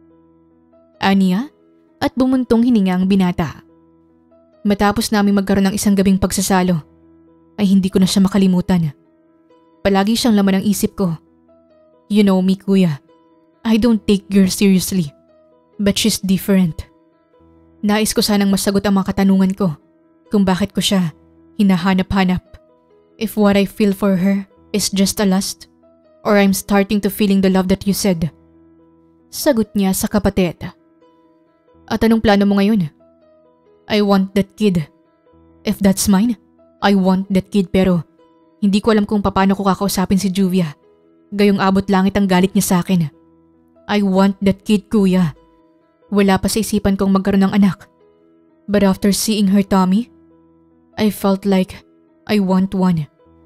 Aniya at bumuntong hininga ang binata. Matapos naming magkaroon ng isang gabing pagsasalo, ay hindi ko na siya makalimutan. Palagi siyang laman ng isip ko. You know me, kuya. I don't take girls seriously, but she's different. Nais ko sanang masagot ang mga katanungan ko kung bakit ko siya hinahanap-hanap. If what I feel for her is just a lust, or I'm starting to feeling the love that you said. Sagot niya sa kapatid. At anong plano mo ngayon? I want that kid. If that's mine, I want that kid, pero hindi ko alam kung paano ko kakausapin si Juvia. Gayong abot langit ang galit niya sa akin. I want that kid, kuya. Wala pa sa isipan kong magkaroon ng anak. But after seeing her tummy, I felt like I want one.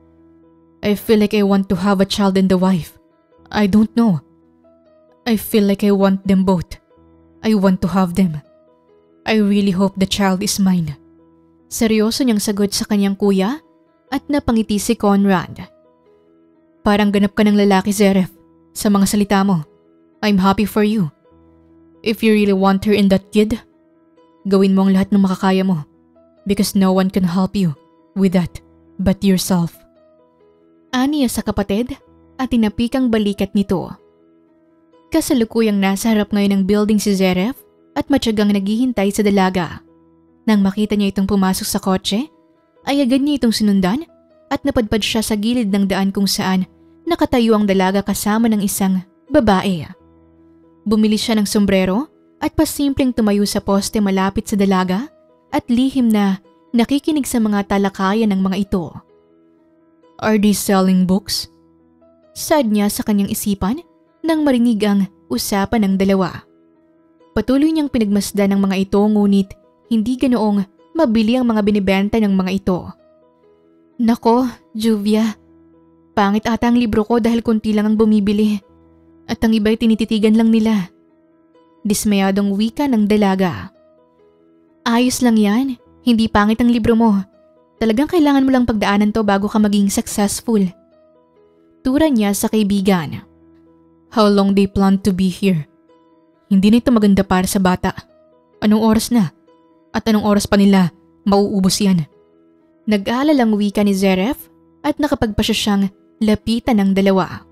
I feel like I want to have a child and a wife. I don't know. I feel like I want them both. I want to have them. I really hope the child is mine. Seryoso niyang sagot sa kanyang kuya at napangiti si Conrad. Parang ganap ka ng lalaki, Zeref, sa mga salita mo. I'm happy for you. If you really want her in that kid, gawin mo ang lahat ng makakaya mo because no one can help you with that but yourself. Aniya sa kapatid at tinapik ang balikat nito. Kasalukuyang nasa harap ngayon ng building si Zeref at matyagang naghihintay sa dalaga. Nang makita niya itong pumasok sa kotse, ay agad niya itong sinundan at napadpad siya sa gilid ng daan kung saan nakatayo ang dalaga kasama ng isang babae. Bumili siya ng sombrero at pasimpleng tumayo sa poste malapit sa dalaga at lihim na nakikinig sa mga talakayan ng mga ito. Are they selling books? Sad niya sa kanyang isipan nang marinig ang usapan ng dalawa. Patuloy niyang pinagmasdan ng mga ito ngunit hindi ganoong mabili ang mga binibenta ng mga ito. Nako, Juvia. Pangit ata ang libro ko dahil konti lang ang bumibili. At ang iba'y tinititigan lang nila. Dismayadong wika ng dalaga. Ayos lang yan. Hindi pangit ang libro mo. Talagang kailangan mo lang pagdaanan to bago ka maging successful. Tura niya sa kaibigan. How long they plan to be here? Hindi na ito maganda para sa bata. Anong oras na? At anong oras pa nila mauubos yan? Nag-aalalang wika ni Zeref at nakapagpasya siyang lapitan ng dalawa.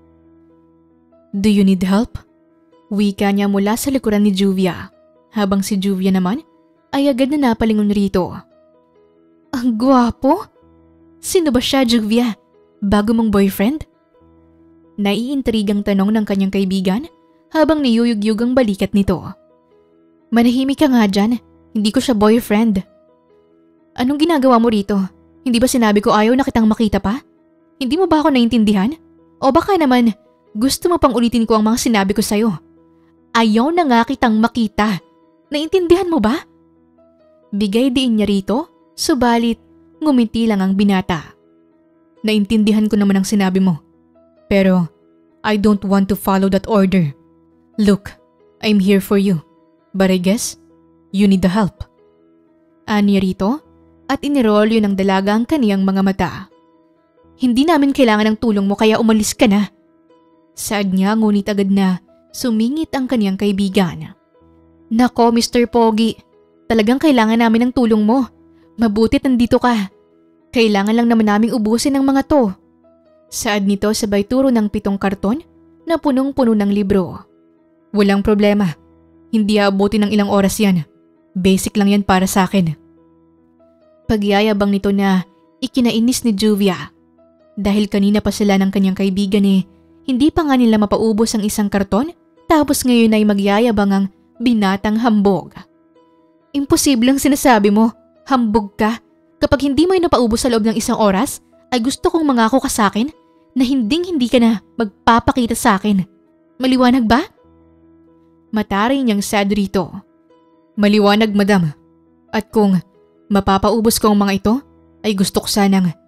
Do you need help? Wika niya mula sa likuran ni Juvia, habang si Juvia naman ay agad na napalingon rito. Ang gwapo? Sino ba siya, Juvia? Bago mong boyfriend? Naiintrigang tanong ng kanyang kaibigan habang niyuyugyug ang balikat nito. Manahimik ka nga dyan. Hindi ko siya boyfriend. Anong ginagawa mo rito? Hindi ba sinabi ko ayaw na kitang makita pa? Hindi mo ba ako naintindihan? O baka naman gusto mo pang ulitin ko ang mga sinabi ko sa'yo? Ayaw na nga kitang makita. Naintindihan mo ba? Bigay diin niya rito, subalit ngumiti lang ang binata. Naintindihan ko naman ang sinabi mo. Pero I don't want to follow that order. Look, I'm here for you. But I guess you need the help. Ani rito at inirolyo ng dalaga ang kaniyang mga mata. Hindi namin kailangan ng tulong mo kaya umalis ka na. Saad niya ngunit agad na sumingit ang kaniyang kaibigan. Nako, Mister Pogi. Talagang kailangan namin ng tulong mo. Mabutit nandito ka. Kailangan lang naman naming ubusin ang mga to. Saad nito sabay turo ng pitong karton na punong-puno ng libro. Walang problema. Hindi aabutin ng ilang oras yan. Basic lang yan para sa akin. Pagyayabang nito na ikinainis ni Juvia. Dahil kanina pa sila ng kanyang kaibigan eh, hindi pa nga nila mapaubos ang isang karton tapos ngayon ay magyayabang ang binatang hambog. Imposibleng sinasabi mo, hambog ka. Kapag hindi mo yung napaubos sa loob ng isang oras, ay gusto kong mangako ka sa akin na hinding hindi ka na magpapakita sa akin. Maliwanag ba? Mataray niyang sad rito. Maliwanag, madam. At kung mapapaubos ko ang mga ito, ay gusto ko sanang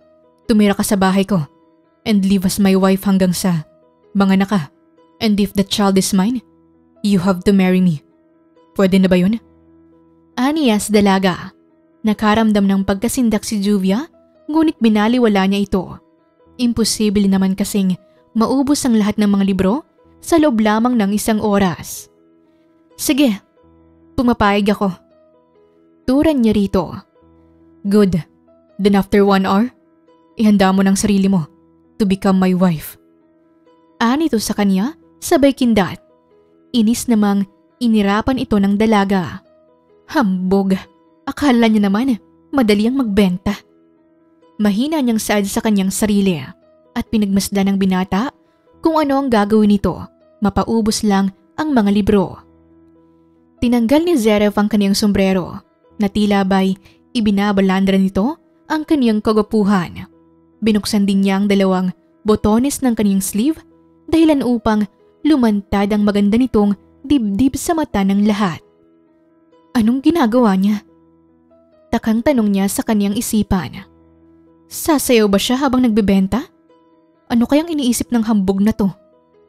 Tumira ka sa bahay ko and live as my wife hanggang sa mga anak ka. And if the child is mine, you have to marry me. Pwede na ba yun? Aniya sa dalaga. Nakaramdam ng pagkasindak si Juvia, ngunit binaliwala niya ito. Imposible naman kasing maubos ang lahat ng mga libro sa loob lamang ng isang oras. Sige, pumapayag ako. Turan niya rito. Good. Then after one hour, ihanda mo ng sarili mo to become my wife. Anito sa kanya, sabay kindat. Inis namang inirapan ito ng dalaga. Hambog. Akala niya naman madali ang magbenta. Mahina niyang saad sa kanyang sarili at pinagmasdan ng binata kung ano ang gagawin nito, mapaubos lang ang mga libro. Tinanggal ni Zaref ang kaniyang sombrero na tila ba'y ibinabalandra nito ang kaniyang kagwapuhan. Binuksan din niya ang dalawang botones ng kaniyang sleeve dahilan upang lumantad ang maganda nitong dibdib sa mata ng lahat. Anong ginagawa niya? Takang tanong niya sa kaniyang isipan. Sasayaw ba siya habang nagbebenta? Ano kayang iniisip ng hambog na to?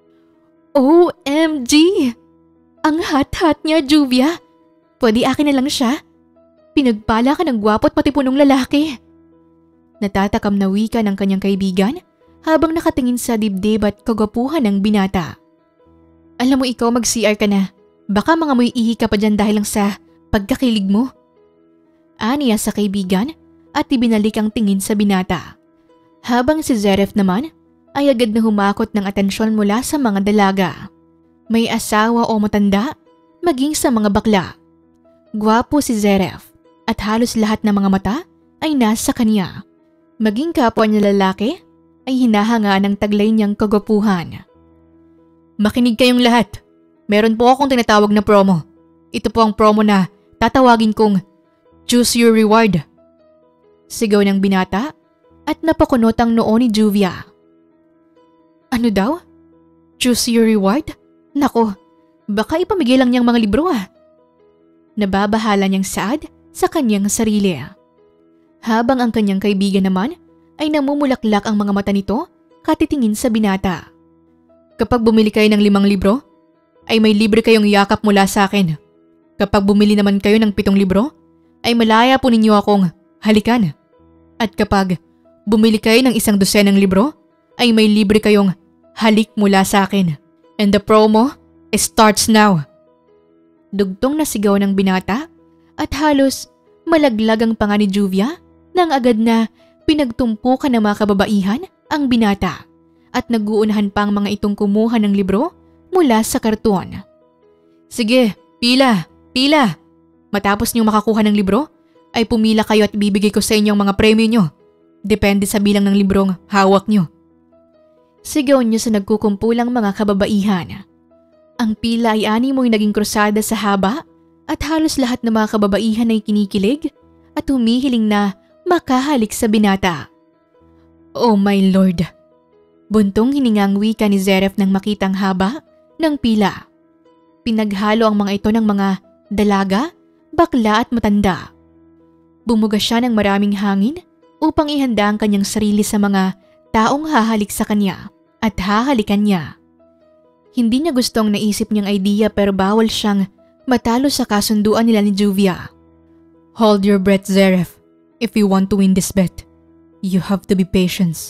O M G! Ang hot-hot niya, Juvia! Pwede akin na lang siya? Pinagpala ka ng gwapo at matipunong lalaki. Natatakam na wika ng kanyang kaibigan habang nakatingin sa dibdib at kagwapuhan ng binata. Alam mo ikaw mag-C R ka na. Baka mga mo'y ihi ka pa dyan dahil lang sa pagkakilig mo. Aniya sa kaibigan at ibinalik ang tingin sa binata. Habang si Zaref naman ay agad na humakot ng atensyon mula sa mga dalaga. May asawa o matanda, maging sa mga bakla. Gwapo si Zaref at halos lahat ng mga mata ay nasa kanya. Maging kapwa niya lalaki ay hinahanga ng taglay niyang kagwapuhan. Makinig kayong lahat. Meron po akong tinatawag na promo. Ito po ang promo na tatawagin kong Choose Your Reward. Sigaw ng binata at napakunot ang noo ni Juvia. Ano daw? Choose your reward? Nako, baka ipamigay lang niyang mga libro ah. Nababahala niyang saad sa kanyang sarili. Habang ang kanyang kaibigan naman ay namumulaklak ang mga mata nito katitingin sa binata. Kapag bumili kayo ng limang libro, ay may libre kayong yakap mula sa akin. Kapag bumili naman kayo ng pitong libro, ay malaya po ninyo akong halikan. At kapag bumili kayo ng isang dosenang libro, ay may libre kayong halik mula sa akin. And the promo starts now. Dugtong na sigaw ng binata at halos malaglag ang panga ni Juvia nang agad na pinagtumpukan ng mga kababaihan ang binata at naguunahan pa ang mga itong kumuha ng libro mula sa karton. Sige, pila, pila. Matapos niyong makakuha ng libro, ay pumila kayo at ibibigay ko sa inyong mga premyo nyo. Depende sa bilang ng librong hawak nyo. Sigaw niyo sa nagkukumpulang mga kababaihan. Ang pila ay animoy naging krusada sa haba at halos lahat ng mga kababaihan ay kinikilig at humihiling na makahalik sa binata. Oh my Lord! Buntong hiningang wika ni Zaref nang makitang haba ng pila. Pinaghalo ang mga ito ng mga dalaga, bakla at matanda. Bumuga siya ng maraming hangin upang ihanda ang kanyang sarili sa mga taong hahalik sa kanya at hahalikan niya. Hindi niya gustong naisip niyang idea pero bawal siyang matalo sa kasunduan nila ni Juvia. Hold your breath, Zaref. If you want to win this bet, you have to be patient.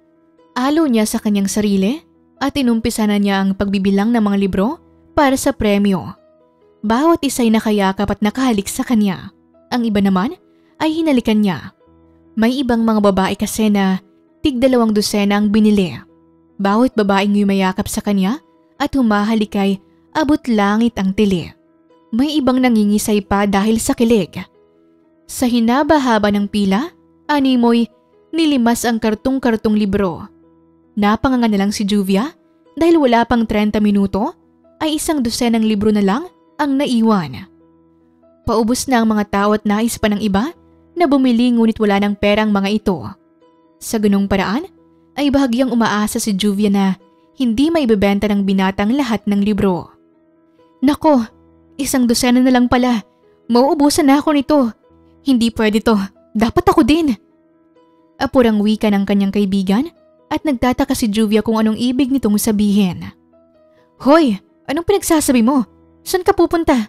Alo niya sa kanyang sarili at inumpisa na niya ang pagbibilang ng mga libro para sa premyo. Bawat isa'y nakayakap at nakahalik sa kanya. Ang iba naman ay hinalikan niya. May ibang mga babae kasi na tig-dalawang dosena ang binili. Bawat babaeng yumayakap sa kanya at humahalik ay abot langit ang tili. May ibang nangingisay pa dahil sa kilig. Sa hinaba-haba ng pila, animoy nilimas ang kartong-kartong libro. Napanganga na lang si Juvia dahil wala pang trenta minuto ay isang dosenang libro na lang ang naiwan. Paubos na ang mga tao at nais pa ng iba na bumili ngunit wala ng perang mga ito. Sa ganung paraan ay bahagyang umaasa si Juvia na hindi maibebenta ng binatang lahat ng libro. Nako, isang dosena na lang pala. Mauubusan na ako nito. Hindi pwede to. Dapat ako din. Apurang wika ng kanyang kaibigan at nagtataka si Juvia kung anong ibig nitong sabihin. Hoy, anong pinagsasabi mo? Saan ka pupunta?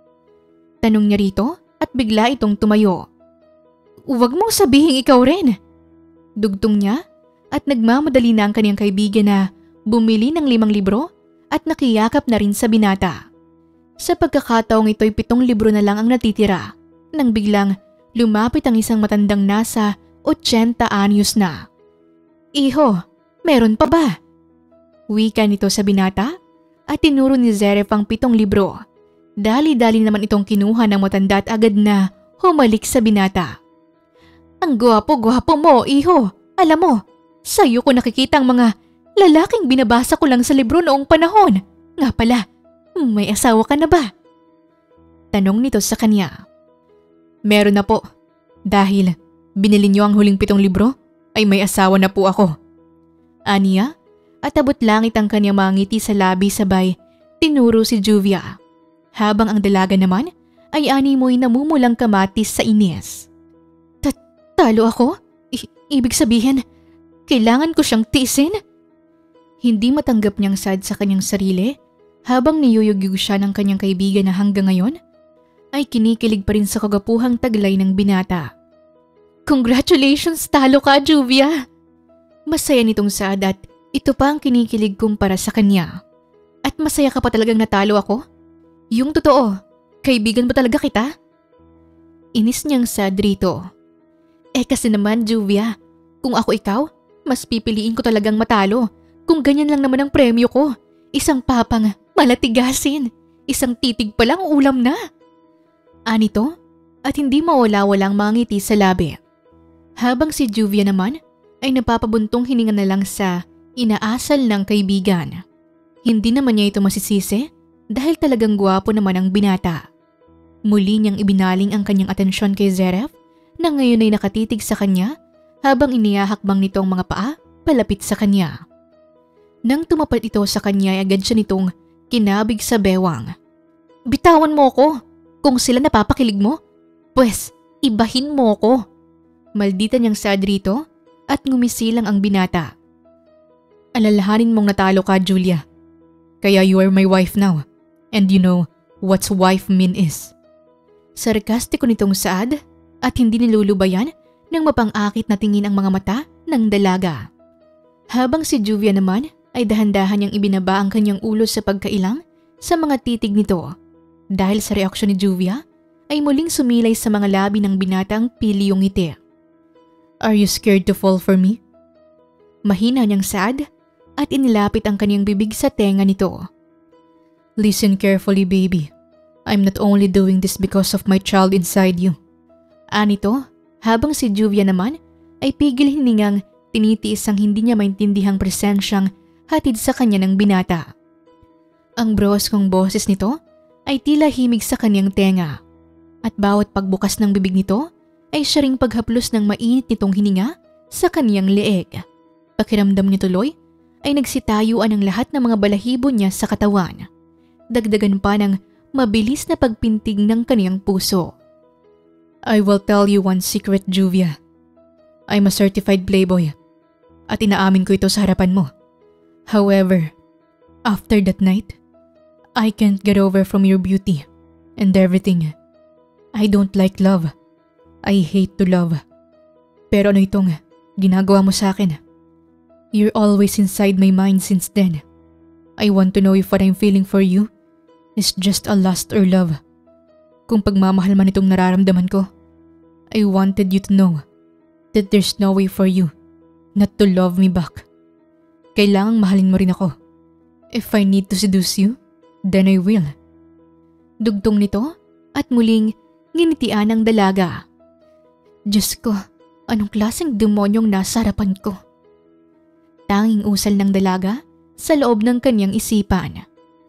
Tanong niya rito at bigla itong tumayo. Huwag mong sabihin ikaw rin. Dugtong niya at nagmamadali na ang kanyang kaibigan na bumili ng limang libro at nakiyakap na rin sa binata. Sa pagkakataong ito'y pitong libro na lang ang natitira nang biglang lumapit ang isang matandang nasa eighty anyos na. Iho, meron pa ba? Wika nito sa binata at tinuro ni Zaref ang pitong libro. Dali-dali naman itong kinuha ng matanda at agad na humalik sa binata. Ang gwapo-gwapo mo, iho. Alam mo, sa'yo ko nakikita ang mga lalaking binabasa ko lang sa libro noong panahon. Nga pala, may asawa ka na ba? Tanong nito sa kanya. Meron na po. Dahil binili niyo ang huling pitong libro, ay may asawa na po ako. Aniya, at abot langit ang kanyang mga ngiti sa labi sabay tinuro si Juvia. Habang ang dalaga naman ay animoy namumulang kamatis sa inis. Talo ako? I- ibig sabihin, kailangan ko siyang tiisin? Hindi matanggap niyang sad sa kanyang sarili habang niyuyugyug siya ng kanyang kaibigan na hanggang ngayon ay kinikilig pa rin sa kagapuhang taglay ng binata. Congratulations, talo ka, Juvia! Masaya nitong sad at ito pa ang kinikilig kumpara sa kanya. At masaya ka pa talagang natalo ako? Yung totoo, kaibigan ba talaga kita? Inis niyang sad rito. Eh kasi naman, Juvia, kung ako ikaw, mas pipiliin ko talagang matalo. Kung ganyan lang naman ang premyo ko, isang papang malatigasin, isang titig pa lang ulam na. Anito, at hindi mawala-walang mga ngiti sa labi. Habang si Juvia naman ay napapabuntong hininga na lang sa inaasal ng kaibigan. Hindi naman niya ito masisisi dahil talagang gwapo naman ang binata. Muli niyang ibinaling ang kanyang atensyon kay Zaref na ngayon ay nakatitig sa kanya habang inihahakbang nito ang mga paa palapit sa kanya. Nang tumapat ito sa kanya ay agad siya nitong kinabig sa bewang. Bitawan mo ko! Kung sila napapakilig mo, pues ibahin mo ko! Maldita niyang sad rito at ngumisilang ang binata. Alalahanin mong natalo ka, Julia. Kaya you are my wife now. And you know what's wife mean is. Sarkastiko nitong sad at hindi nilulubayan ng mapang-akit na tingin ang mga mata ng dalaga. Habang si Juvia naman ay dahan-dahan niyang ibinaba ang kanyang ulo sa pagkailang sa mga titig nito. Dahil sa reaksyon ni Juvia ay muling sumilay sa mga labi ng binata ang piliyong ngiti. Are you scared to fall for me? Mahina niyang sad at inilapit ang kanyang bibig sa tenga nito. Listen carefully, baby. I'm not only doing this because of my child inside you. Anito, habang si Juvia naman ay pigil hiningang tinitiis ang hindi niya maintindihang presensyang hatid sa kanya ng binata. Ang broskong boses nito ay tila himig sa kanyang tenga at bawat pagbukas ng bibig nito ay siya ring paghaplos ng mainit nitong hininga sa kanyang leeg. Pakiramdam niya tuloy ay nagsitayuan ang lahat ng mga balahibo niya sa katawan. Dagdagan pa ng mabilis na pagpintig ng kanyang puso. I will tell you one secret, Juvia. I'm a certified playboy at inaamin ko ito sa harapan mo. However, after that night, I can't get over from your beauty and everything. I don't like love. I hate to love. Pero ano itong ginagawa mo sa akin? You're always inside my mind since then. I want to know if what I'm feeling for you is just a lust or love. Kung pagmamahal man itong nararamdaman ko, I wanted you to know that there's no way for you not to love me back. Kailangang mahalin mo rin ako. If I need to seduce you, then I will. Dugtong nito at muling nginitian ng dalaga. Diyos ko, anong klaseng demonyong nasa harapan ko? Tanging usal ng dalaga sa loob ng kanyang isipan.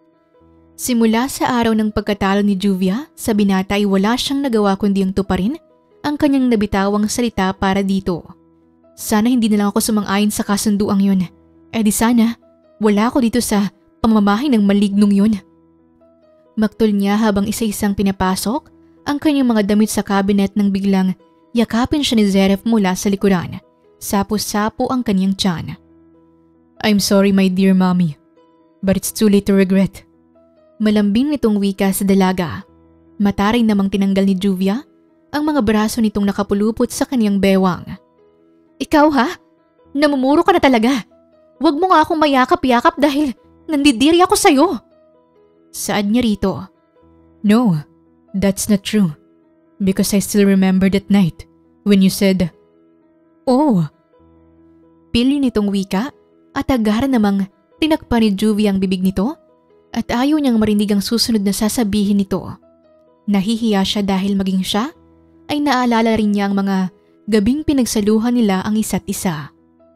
Simula sa araw ng pagkatalo ni Juvia sa binata ay wala siyang nagawa kundi ang tuparin ang kanyang nabitawang salita para dito. Sana hindi na lang ako sumang-ayon sa kasunduang yun. Eh di sana, wala ako dito sa pamamahay ng malignong yun. Maktol niya habang isa-isang pinapasok ang kanyang mga damit sa cabinet nang biglang yakapin siya ni Zaref mula sa likuran. Sapo-sapo ang kanyang tiyan. I'm sorry my dear mommy, but it's too late to regret. Malambing nitong wika sa dalaga. Mataray namang tinanggal ni Juvia ang mga braso nitong nakapulupot sa kanyang bewang. Ikaw ha? Namumuro ka na talaga. Huwag mo nga akong mayakap-yakap dahil nandidiri ako sa'yo. Saad niya rito. No, that's not true. Because I still remember that night when you said, oh. Pili nitong wika at agara namang tinakpan ni Juvia ang bibig nito at ayaw niyang marinig ang susunod na sasabihin nito. Nahihiya siya dahil maging siya ay naalala rin niya ang mga gabing pinagsaluhan nila ang isa't isa.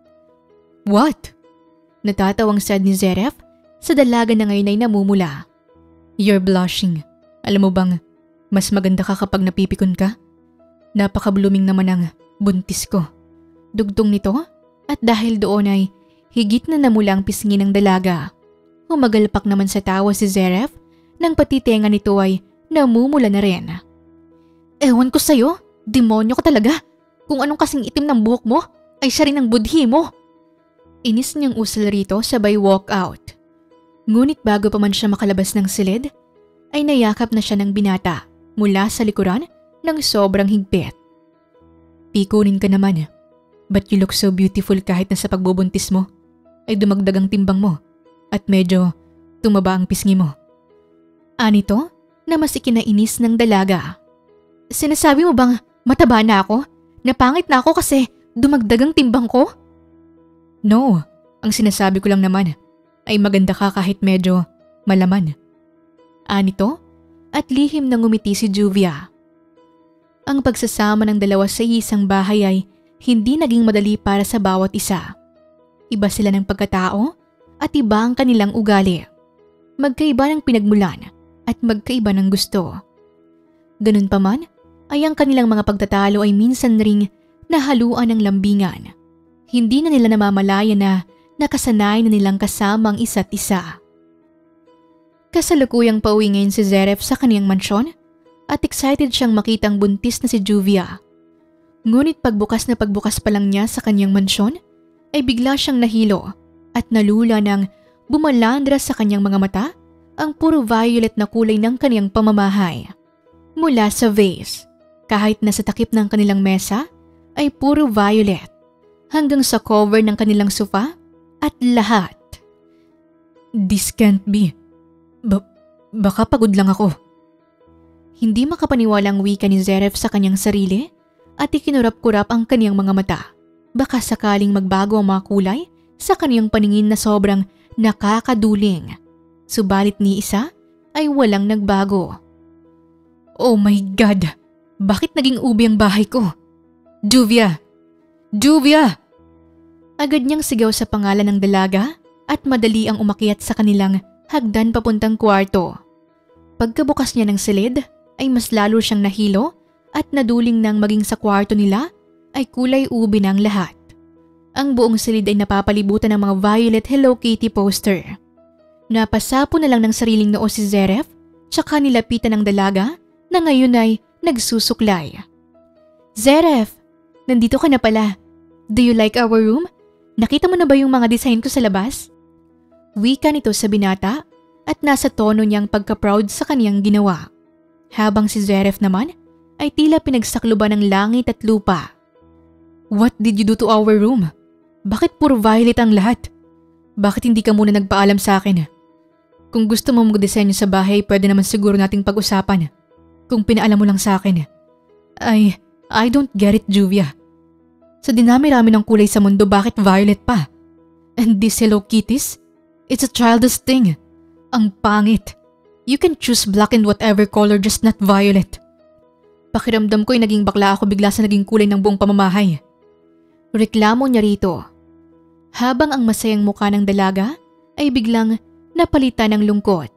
What? Natatawang sad ni Zeref sa dalaga na ngayon ay namumula. You're blushing. Alam mo bang mas maganda ka kapag napipikon ka? Napaka-blooming naman ang buntis ko. Dugtong nito at dahil doon ay higit na namula ang pisngi ng dalaga. Humagalpak naman sa tawa si Zeref nang pati tenga nito ay namumula na rin. Ewan ko sa'yo, demonyo ka talaga. Kung anong kasing itim ng buhok mo ay siya rin ang budhi mo. Inis niyang usal rito sabay walk out. Ngunit bago pa man siya makalabas ng silid, ay nayakap na siya ng binata mula sa likuran ng sobrang higpit. Pikunin ka naman, but you look so beautiful kahit na sa pagbubuntis mo ay dumagdag ang timbang mo at medyo tumaba ang pisngi mo. Anito na mas ikinainis ng dalaga. Sinasabi mo bang mataba na ako? Napangit na ako kasi dumagdag ang timbang ko? No, ang sinasabi ko lang naman ay maganda ka kahit medyo malaman. Anito at lihim na ngumiti si Juvia. Ang pagsasama ng dalawa sa isang bahay ay hindi naging madali para sa bawat isa. Iba sila ng pagkatao at iba ang kanilang ugali. Magkaiba ng pinagmulan at magkaiba ng gusto. Ganun pa man ay ang kanilang mga pagtatalo ay minsan ring nahaluan ng lambingan. Hindi na nila namamalaya na nakasanay na nilang kasama ang isa't isa. Kasalukuyang pauwi ngayon si Zeref sa kaniyang mansyon at excited siyang makitang buntis na si Juvia. Ngunit pagbukas na pagbukas pa lang niya sa kaniyang mansyon ay bigla siyang nahilo at nalula nang bumalandra sa kaniyang mga mata ang puro violet na kulay ng kaniyang pamamahay. Mula sa vase, kahit nasa takip ng kanilang mesa ay puro violet, hanggang sa cover ng kanilang sofa at lahat. This can't be. Ba baka pagod lang ako. Hindi makapaniwala ang wika ni Zeref sa kanyang sarili at ikinurap-kurap ang kaniyang mga mata. Baka sakaling magbago ang mga kulay sa kaniyang paningin na sobrang nakakaduling. Subalit ni isa ay walang nagbago. Oh my God! Bakit naging ubi ang bahay ko? Juvia! Juvia! Agad niyang sigaw sa pangalan ng dalaga at madali ang umakyat sa kanilang hagdan papuntang kwarto. Pagkabukas niya ng silid ay mas lalo siyang nahilo at naduling nang maging sa kwarto nila ay kulay ubi na ang lahat. Ang buong silid ay napapalibutan ng mga violet Hello Kitty poster. Napasapo na lang ng sariling noo si Zeref tsaka nilapitan ng dalaga na ngayon ay nagsusuklay. Zeref, nandito ka na pala. Do you like our room? Nakita mo na ba yung mga design ko sa labas? Wika nito sa binata at nasa tono niyang pagka-proud sa kaniyang ginawa. Habang si Zeref naman ay tila pinagsakluban ng langit at lupa. What did you do to our room? Bakit puro violet ang lahat? Bakit hindi ka muna nagpaalam sa akin? Kung gusto mo mag-disenyo sa bahay, pwede naman siguro nating pag-usapan. Kung pinaalam mo lang sa akin. I, I don't get it, Juvia. Sa dinami-rami ng kulay sa mundo, bakit violet pa? And these Hello Kitties? It's a childish thing. Ang pangit. You can choose black and whatever color, just not violet. Pakiramdam ko ay naging bakla ako bigla sa naging kulay ng buong pamamahay. Reklamo niya rito. Habang ang masayang mukha ng dalaga ay biglang napalitan ng lungkot.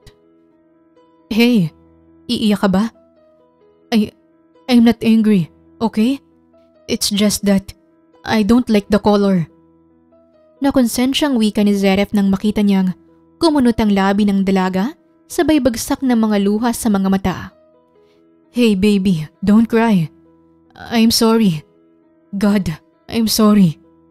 Hey, iiyak ka ba? I, I'm not angry, okay? It's just that I don't like the color. Nakonsensyang wika ni Zeref nang makita niyang kumunot ang labi ng dalaga sabay bagsak ng mga luha sa mga mata. Hey baby, don't cry. I'm sorry. God, I'm sorry.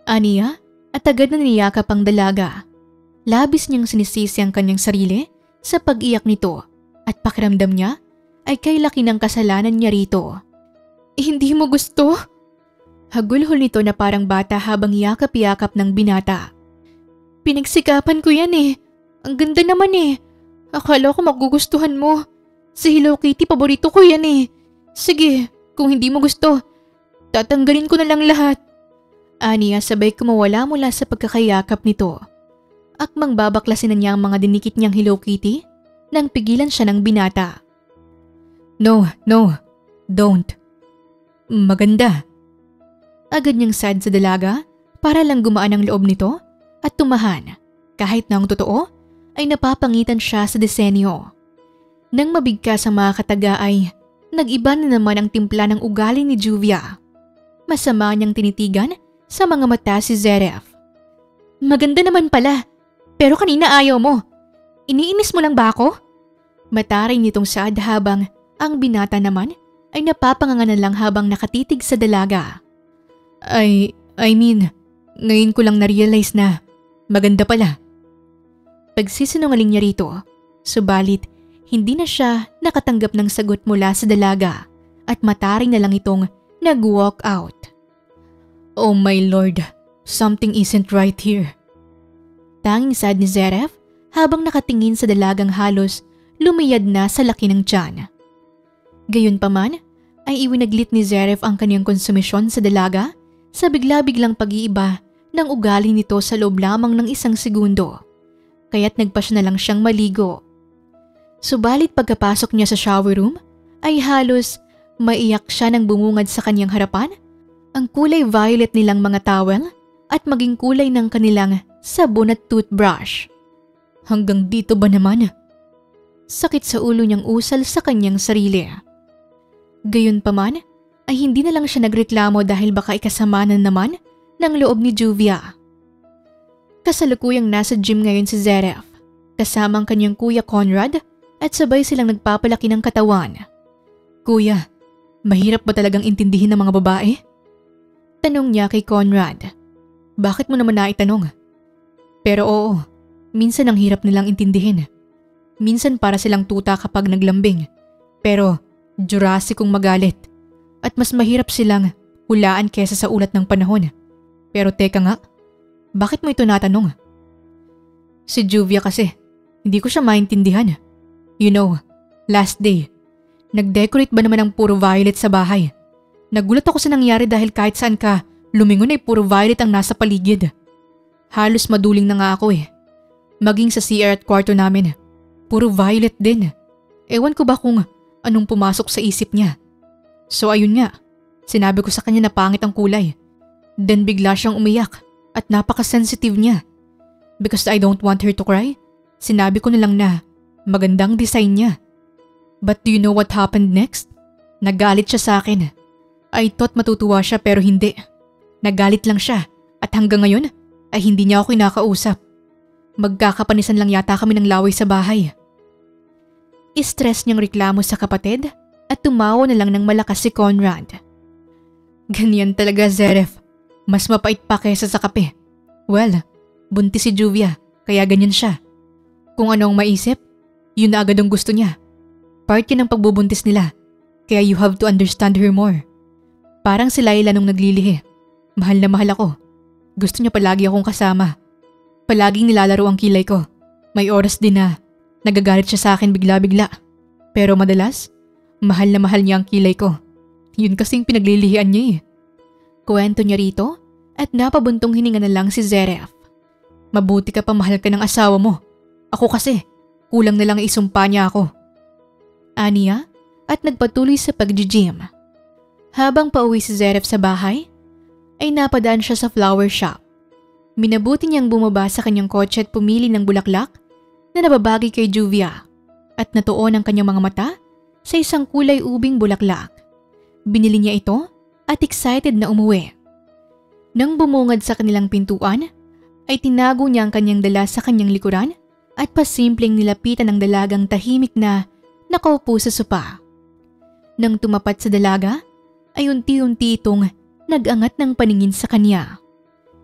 Aniya at agad na niyakap ang dalaga. Labis niyang sinisisi ang kanyang sarili sa pag-iyak nito at pakiramdam niya ay kay laki ng kasalanan niya rito. Eh, hindi mo gusto? Hagulhol nito na parang bata habang yakap-yakap ng binata. Pinagsikapan ko yan eh. Ang ganda naman eh. Akala ko magugustuhan mo. Si Hello Kitty paborito ko yan eh. Sige, kung hindi mo gusto, tatanggalin ko na lang lahat. Aniya sabay kumawala mula sa pagkakayakap nito. Akmang babaklasin na niya ang mga dinikit niyang Hello Kitty nang pigilan siya ng binata. No, no, don't. Maganda. Agad niyang sad sa dalaga para lang gumaan ang loob nito at tumahan kahit na ang totoo ay napapangitan siya sa disenyo. Nang mabigkas ang mga kataga ay nag-iba na naman ang timpla ng ugali ni Juvia. Masama niyang tinitigan sa mga mata si Zeref. Maganda naman pala, pero kanina ayaw mo. Iniinis mo lang ba ako? Mataray nitong sad habang ang binata naman ay napapanganganan lang habang nakatitig sa dalaga. I, I mean, ngayon ko lang na-realize na maganda pala. Pagsisinungaling niya rito, subalit hindi na siya nakatanggap ng sagot mula sa dalaga at mataray na lang itong nag-walk out. Oh my lord, something isn't right here. Tanging sad ni Zeref habang nakatingin sa dalagang halos lumiyad na sa laki ng tiyan. Gayunpaman ay iwinaglit ni Zeref ang kanyang konsumisyon sa dalaga sa bigla-biglang pag-iiba ng ugali nito sa loob lamang ng isang segundo. Kaya't nagpa siya na lang siyang maligo. Subalit pagkapasok niya sa shower room ay halos maiyak siya nang bumungad sa kanyang harapan ang kulay violet nilang mga towel at maging kulay ng kanilang sabon at toothbrush. Hanggang dito ba naman? Sakit sa ulo niyang usal sa kanyang sarili. Gayunpaman ay hindi na lang siya nagreklamo dahil baka ikasama na naman ng loob ni Juvia. Kasalukuyang nasa gym ngayon si Zeref kasama ang kanyang kuya Conrad at sabay silang nagpapalaki ng katawan. Kuya, mahirap ba talagang intindihin ng mga babae? Tanong niya kay Conrad. Bakit mo naman naitanong? Pero oo, minsan ang hirap nilang intindihin. Minsan para silang tuta kapag naglambing, pero Jurassic kung magalit. At mas mahirap silang hulaan kesa sa ulat ng panahon. Pero teka nga, bakit mo ito natanong? Si Juvia kasi, hindi ko siya maintindihan. You know, last day, nag-decorate ba naman ng puro violet sa bahay? Nagulat ako sa nangyari dahil kahit saan ka lumingon ay puro violet ang nasa paligid. Halos maduling na nga ako eh. Maging sa C R at kwarto namin, puro violet din. Ewan ko ba kung anong pumasok sa isip niya. So ayun nga, sinabi ko sa kanya na pangit ang kulay. Then bigla siyang umiyak at napaka-sensitive niya. Because I don't want her to cry, sinabi ko na lang na magandang design niya. But do you know what happened next? Nagalit siya sa akin. I thought matutuwa siya pero hindi. Nagalit lang siya at hanggang ngayon ay hindi niya ako kinakausap. Magkakapanisan lang yata kami ng laway sa bahay. I-stress niyang reklamo sa kapatid at tumawa na lang ng malakas si Conrad. Ganyan talaga Zeref. Mas mapait pa kaysa sa kape. Well, buntis si Juvia kaya ganyan siya. Kung ano ang maisip, yun na agad ang gusto niya. Part yan ng pagbubuntis nila. Kaya you have to understand her more. Parang si Laila nung naglilihi. Mahal na mahal ako. Gusto niya palagi akong kasama. Palaging nilalaro ang kilay ko. May oras din na nagagalit siya sa akin bigla-bigla. Pero madalas, mahal na mahal niya ang kilay ko. Yun kasing pinaglilihian niya eh. Kwento niya rito at napabuntong hininga na lang si Zeref. Mabuti ka pa mahal ka ng asawa mo. Ako kasi, kulang na lang isumpa niya ako. Aniya at nagpatuloy sa pag-gym. Habang pauwi si Zeref sa bahay, ay napadaan siya sa flower shop. Minabuti niyang bumaba sa kanyang kotse at pumili ng bulaklak na nababagay kay Juvia at natuon ang kanyang mga mata sa isang kulay ubing bulaklak. Binili niya ito at excited na umuwi. Nang bumungad sa kanilang pintuan, ay tinago niya ang kanyang dala sa kanyang likuran at pasimpleng nilapitan ng dalagang tahimik na nakaupo sa sopa. Nang tumapat sa dalaga, ay unti-unti itong nag-angat ng paningin sa kanya.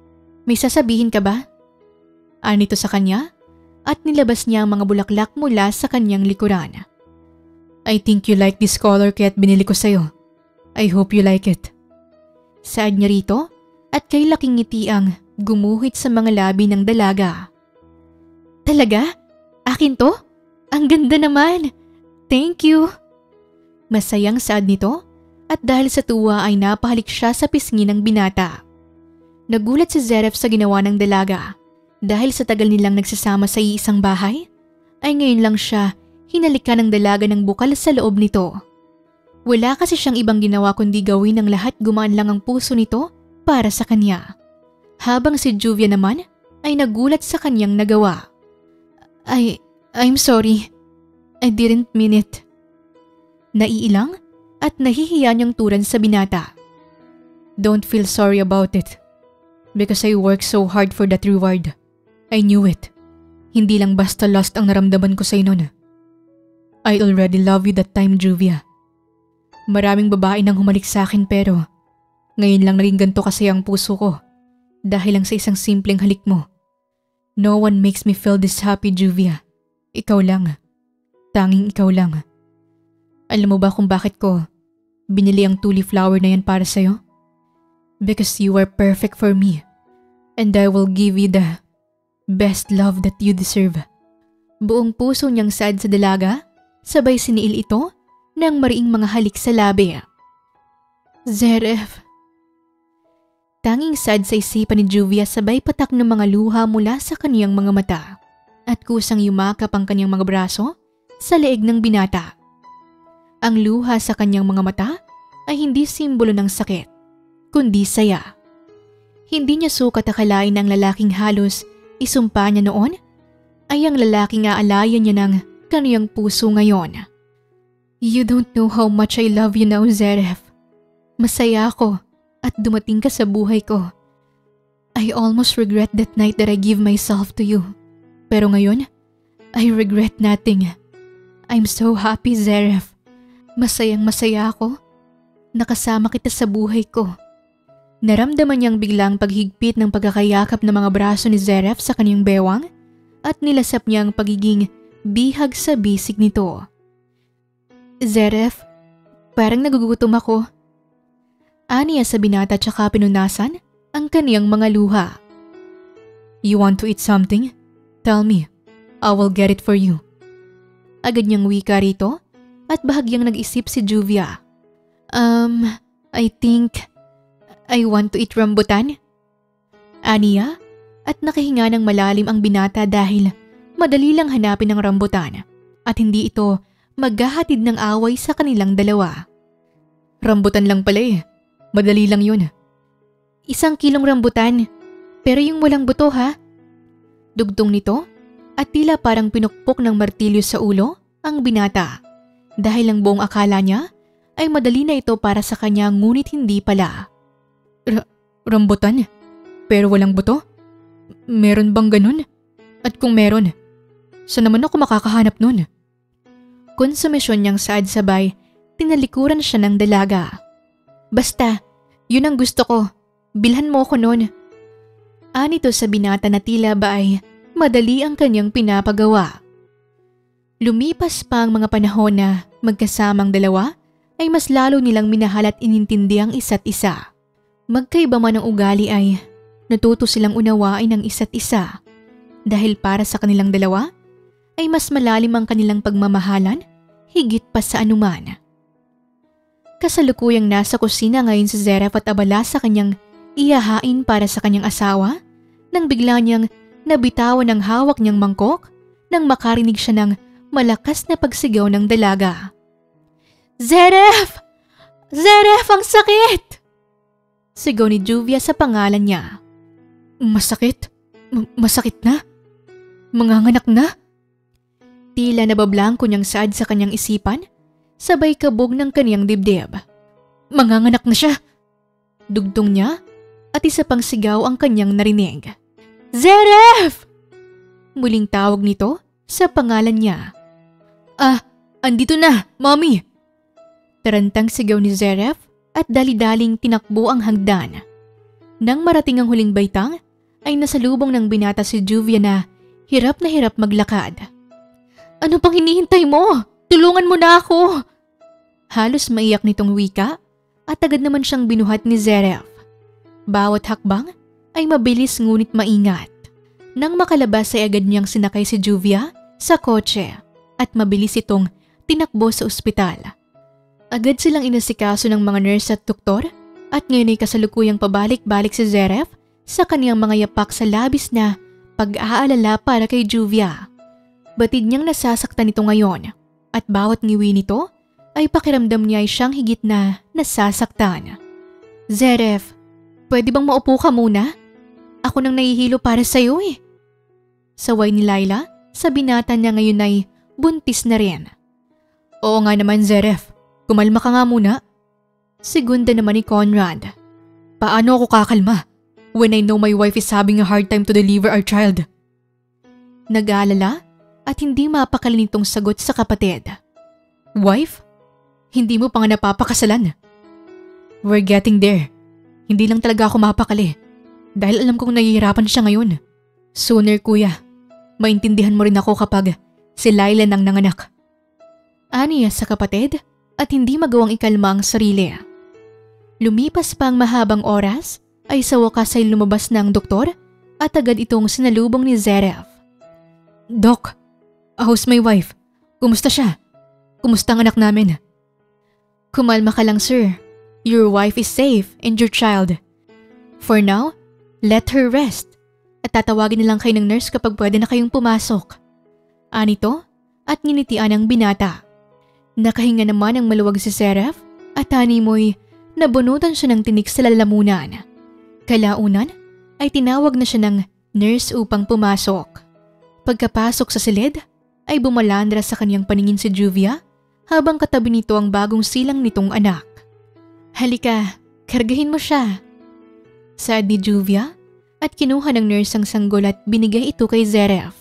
May sasabihin ka ba? Anito sa kanya at nilabas niya ang mga bulaklak mula sa kanyang likuran. I think you like this color kaya't binili ko sa'yo. I hope you like it. Saad niya rito at kay laking ngiti ang gumuhit sa mga labi ng dalaga. Talaga? Akin to? Ang ganda naman! Thank you! Masayang saad nito at dahil sa tuwa ay napahalik siya sa pisngi ng binata. Nagulat si Zaref sa ginawa ng dalaga dahil sa tagal nilang nagsasama sa iisang bahay ay ngayon lang siya hinalikan ng dalaga ng bukal sa loob nito. Wala kasi siyang ibang ginawa kundi gawin ng lahat gumaan lang ang puso nito para sa kanya. Habang si Juvia naman ay nagulat sa kanyang nagawa. I, I'm sorry. I didn't mean it. Naiilang at nahihiya niyang turan sa binata. Don't feel sorry about it. Because I worked so hard for that reward. I knew it. Hindi lang basta lost ang naramdaman ko sa'yo nun. I already love you that time, Juvia. Maraming babae nang humalik sa akin pero ngayon lang naging ganito kasi ang puso ko dahil lang sa isang simpleng halik mo. No one makes me feel this happy, Juvia. Ikaw lang. Tanging ikaw lang. Alam mo ba kung bakit ko binili ang tuli flower na yan para sa'yo? Because you are perfect for me and I will give you the best love that you deserve. Buong puso niyang sad sa dalaga, sabay siniil ito ng mariing mga halik sa labi. Zaref. Tanging sad sa isipan ni Juvia sabay patak ng mga luha mula sa kaniyang mga mata at kusang yumakap ang kaniyang mga braso sa leeg ng binata. Ang luha sa kanyang mga mata ay hindi simbolo ng sakit, kundi saya. Hindi niya sukat akalain ang lalaking halos isumpa niya noon ay ang lalaking aalayan niya ng kaniyang puso ngayon. You don't know how much I love you now, Zaref. Masaya ako at dumating ka sa buhay ko. I almost regret that night that I give myself to you. Pero ngayon, I regret nothing. I'm so happy, Zaref. Masayang masaya ako. Nakasama kita sa buhay ko. Naramdaman niyang biglang paghigpit ng pagkakayakap ng mga braso ni Zaref sa kanyang bewang at nilasap niya ang pagiging bihag sa bisig nito. Zaref, parang nagugutom ako. Aniya sa binata tsaka pinunasan ang kaniyang mga luha. You want to eat something? Tell me. I will get it for you. Agad niyang wika rito at bahagyang nag-isip si Juvia. Um, I think I want to eat rambutan. Aniya at nakahinga ng malalim ang binata dahil madali lang hanapin ang rambutan at hindi ito maghahatid ng away sa kanilang dalawa. Rambutan lang pala eh. Madali lang yun. Isang kilong rambutan, pero yung walang buto ha? Dugtong nito at tila parang pinukpok ng martilyo sa ulo ang binata dahil ang buong akala niya ay madali na ito para sa kanya ngunit hindi pala. R- rambutan? Pero walang buto? Meron bang ganun? At kung meron, saan naman ako makakahanap nun? Konsumisyon niyang saad sabay, tinalikuran siya ng dalaga. Basta, yun ang gusto ko. Bilhan mo ko nun. Anito sa binata na tila ba ay madali ang kanyang pinapagawa. Lumipas pa ang mga panahon na magkasamang dalawa ay mas lalo nilang minahal at inintindi ang isa't isa. Magkaiba man ang ugali ay natuto silang unawain ang isa't isa. Dahil para sa kanilang dalawa ay mas malalim ang kanilang pagmamahalan higit pa sa anuman. Kasalukuyang nasa kusina ngayon si Zaref at abala sa kanyang ihahain para sa kanyang asawa nang bigla niyang nabitawan ang hawak niyang mangkok nang makarinig siya ng malakas na pagsigaw ng dalaga. Zaref! Zaref, ang sakit! Sigaw ni Juvia sa pangalan niya. Masakit? M- masakit na? Manganganak na? Tila nabablangko niyang saad sa kanyang isipan, sabay kabog ng kaniyang dibdib. Manganganak na siya! Dugtong niya at isa pang sigaw ang kanyang narinig. Zaref! Muling tawag nito sa pangalan niya. Ah, andito na, mommy! Tarantang sigaw ni Zaref at dali-daling tinakbo ang hagdan. Nang marating ang huling baitang, ay nasalubong ng binata si Juvia na hirap na hirap maglakad. Ano pang hinihintay mo? Tulungan mo na ako! Halos maiyak nitong wika at agad naman siyang binuhat ni Zeref. Bawat hakbang ay mabilis ngunit maingat. Nang makalabas ay agad niyang sinakay si Juvia sa kotse at mabilis itong tinakbo sa ospital. Agad silang inasikaso ng mga nurse at doktor at ngayon ay kasalukuyang pabalik-balik si Zeref sa kaniyang mga yapak sa labis na pag-aalala para kay Juvia. Batid niyang nasasaktan ito ngayon at bawat ngiwi nito ay pakiramdam niya ay siyang higit na nasasaktan. Zeref, pwede bang maupo ka muna? Ako nang nahihilo para sa'yo eh. Saway ni Laila sa binata niya ngayon ay buntis na rin. Oo nga naman Zeref, kumalma ka nga muna. Segunda naman ni Conrad. Paano ako kakalma when I know my wife is having a hard time to deliver our child? Nag-aalala at hindi mapakali nitong sagot sa kapatid. Wife? Hindi mo pa nga napapakasalan. We're getting there. Hindi lang talaga ako mapakali dahil alam kong nahihirapan siya ngayon. Sooner kuya, maintindihan mo rin ako kapag si Laila nang nanganak. Aniya sa kapatid at hindi magawang ikalma ang sarili. Lumipas pa ang mahabang oras ay sa wakas ay lumabas na ang doktor at agad itong sinalubong ni Zeref. Doc, how's my wife? Kumusta siya? Kumusta ang anak namin? Kumalma ka lang sir. Your wife is safe and your child. For now, let her rest. At tatawagin na lang kayo ng nurse kapag pwede na kayong pumasok. Anito at nginitian ang binata. Nakahinga naman ang maluwag si Zeref at animoy nabunutan siya ng tinik sa lalamunan. Kalaunan ay tinawag na siya ng nurse upang pumasok. Pagkapasok sa silid ay bumalandra sa kanyang paningin si Juvia habang katabi nito ang bagong silang nitong anak. Halika, kargahin mo siya. Saad ni Juvia at kinuha ng nurse ang sanggol at binigay ito kay Zeref.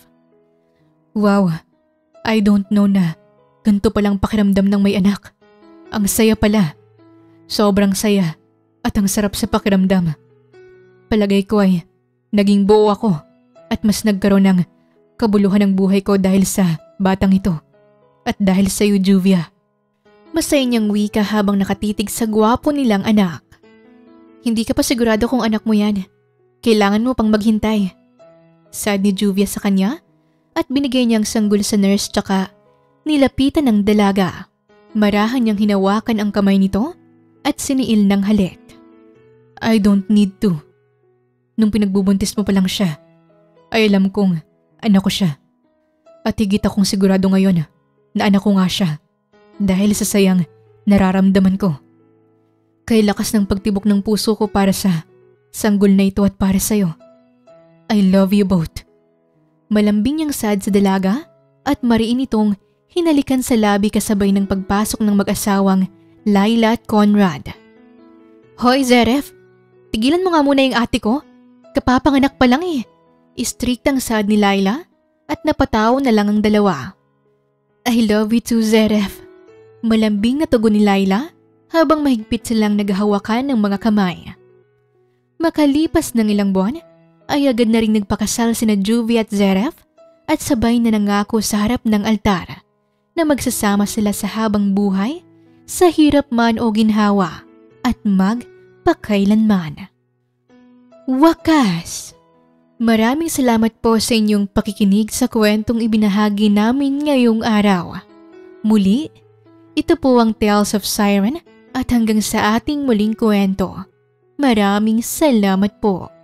Wow, I don't know na ganito palang pakiramdam ng may anak. Ang saya pala. Sobrang saya at ang sarap sa pakiramdam. Palagay ko ay naging buo ako at mas nagkaroon ng kabuluhan ng buhay ko dahil sa batang ito at dahil sa iyo Juvia. Masaya niyang wika habang nakatitig sa gwapo nilang anak. Hindi ka pa sigurado kung anak mo yan. Kailangan mo pang maghintay. Saad ni Juvia sa kanya at binigay niyang sanggol sa nurse tsaka nilapitan ng dalaga. Marahan niyang hinawakan ang kamay nito at siniil ng halik. I don't need to. Nung pinagbubuntis mo pa lang siya, ay alam kong anak ko siya. At higit akong sigurado ngayon na anak ko nga siya dahil sa sayang nararamdaman ko. Kay lakas ng pagtibok ng puso ko para sa sanggol na ito at para sa'yo. I love you both. Malambing niyang sad sa dalaga at mariin itong hinalikan sa labi kasabay ng pagpasok ng mag-asawang Laila at Conrad. Hoy Zeref, tigilan mo nga muna yung ate ko. Kapapanganak pa lang eh. Istriktang sad ni Laila at napataw na lang ang dalawa. I love you too Zeref. Malambing na tugon ni Laila habang mahigpit silang naghahawakan ng mga kamay. Makalipas ng ilang buwan ay agad na rin nagpakasal sina Juvia at Zeref at sabay na nangako sa harap ng altar na magsasama sila sa habang buhay, sa hirap man o ginhawa at magpakailanman. Wakas! Maraming salamat po sa inyong pakikinig sa kwentong ibinahagi namin ngayong araw. Muli, ito po ang Tales of Siren at hanggang sa ating muling kwento. Maraming salamat po.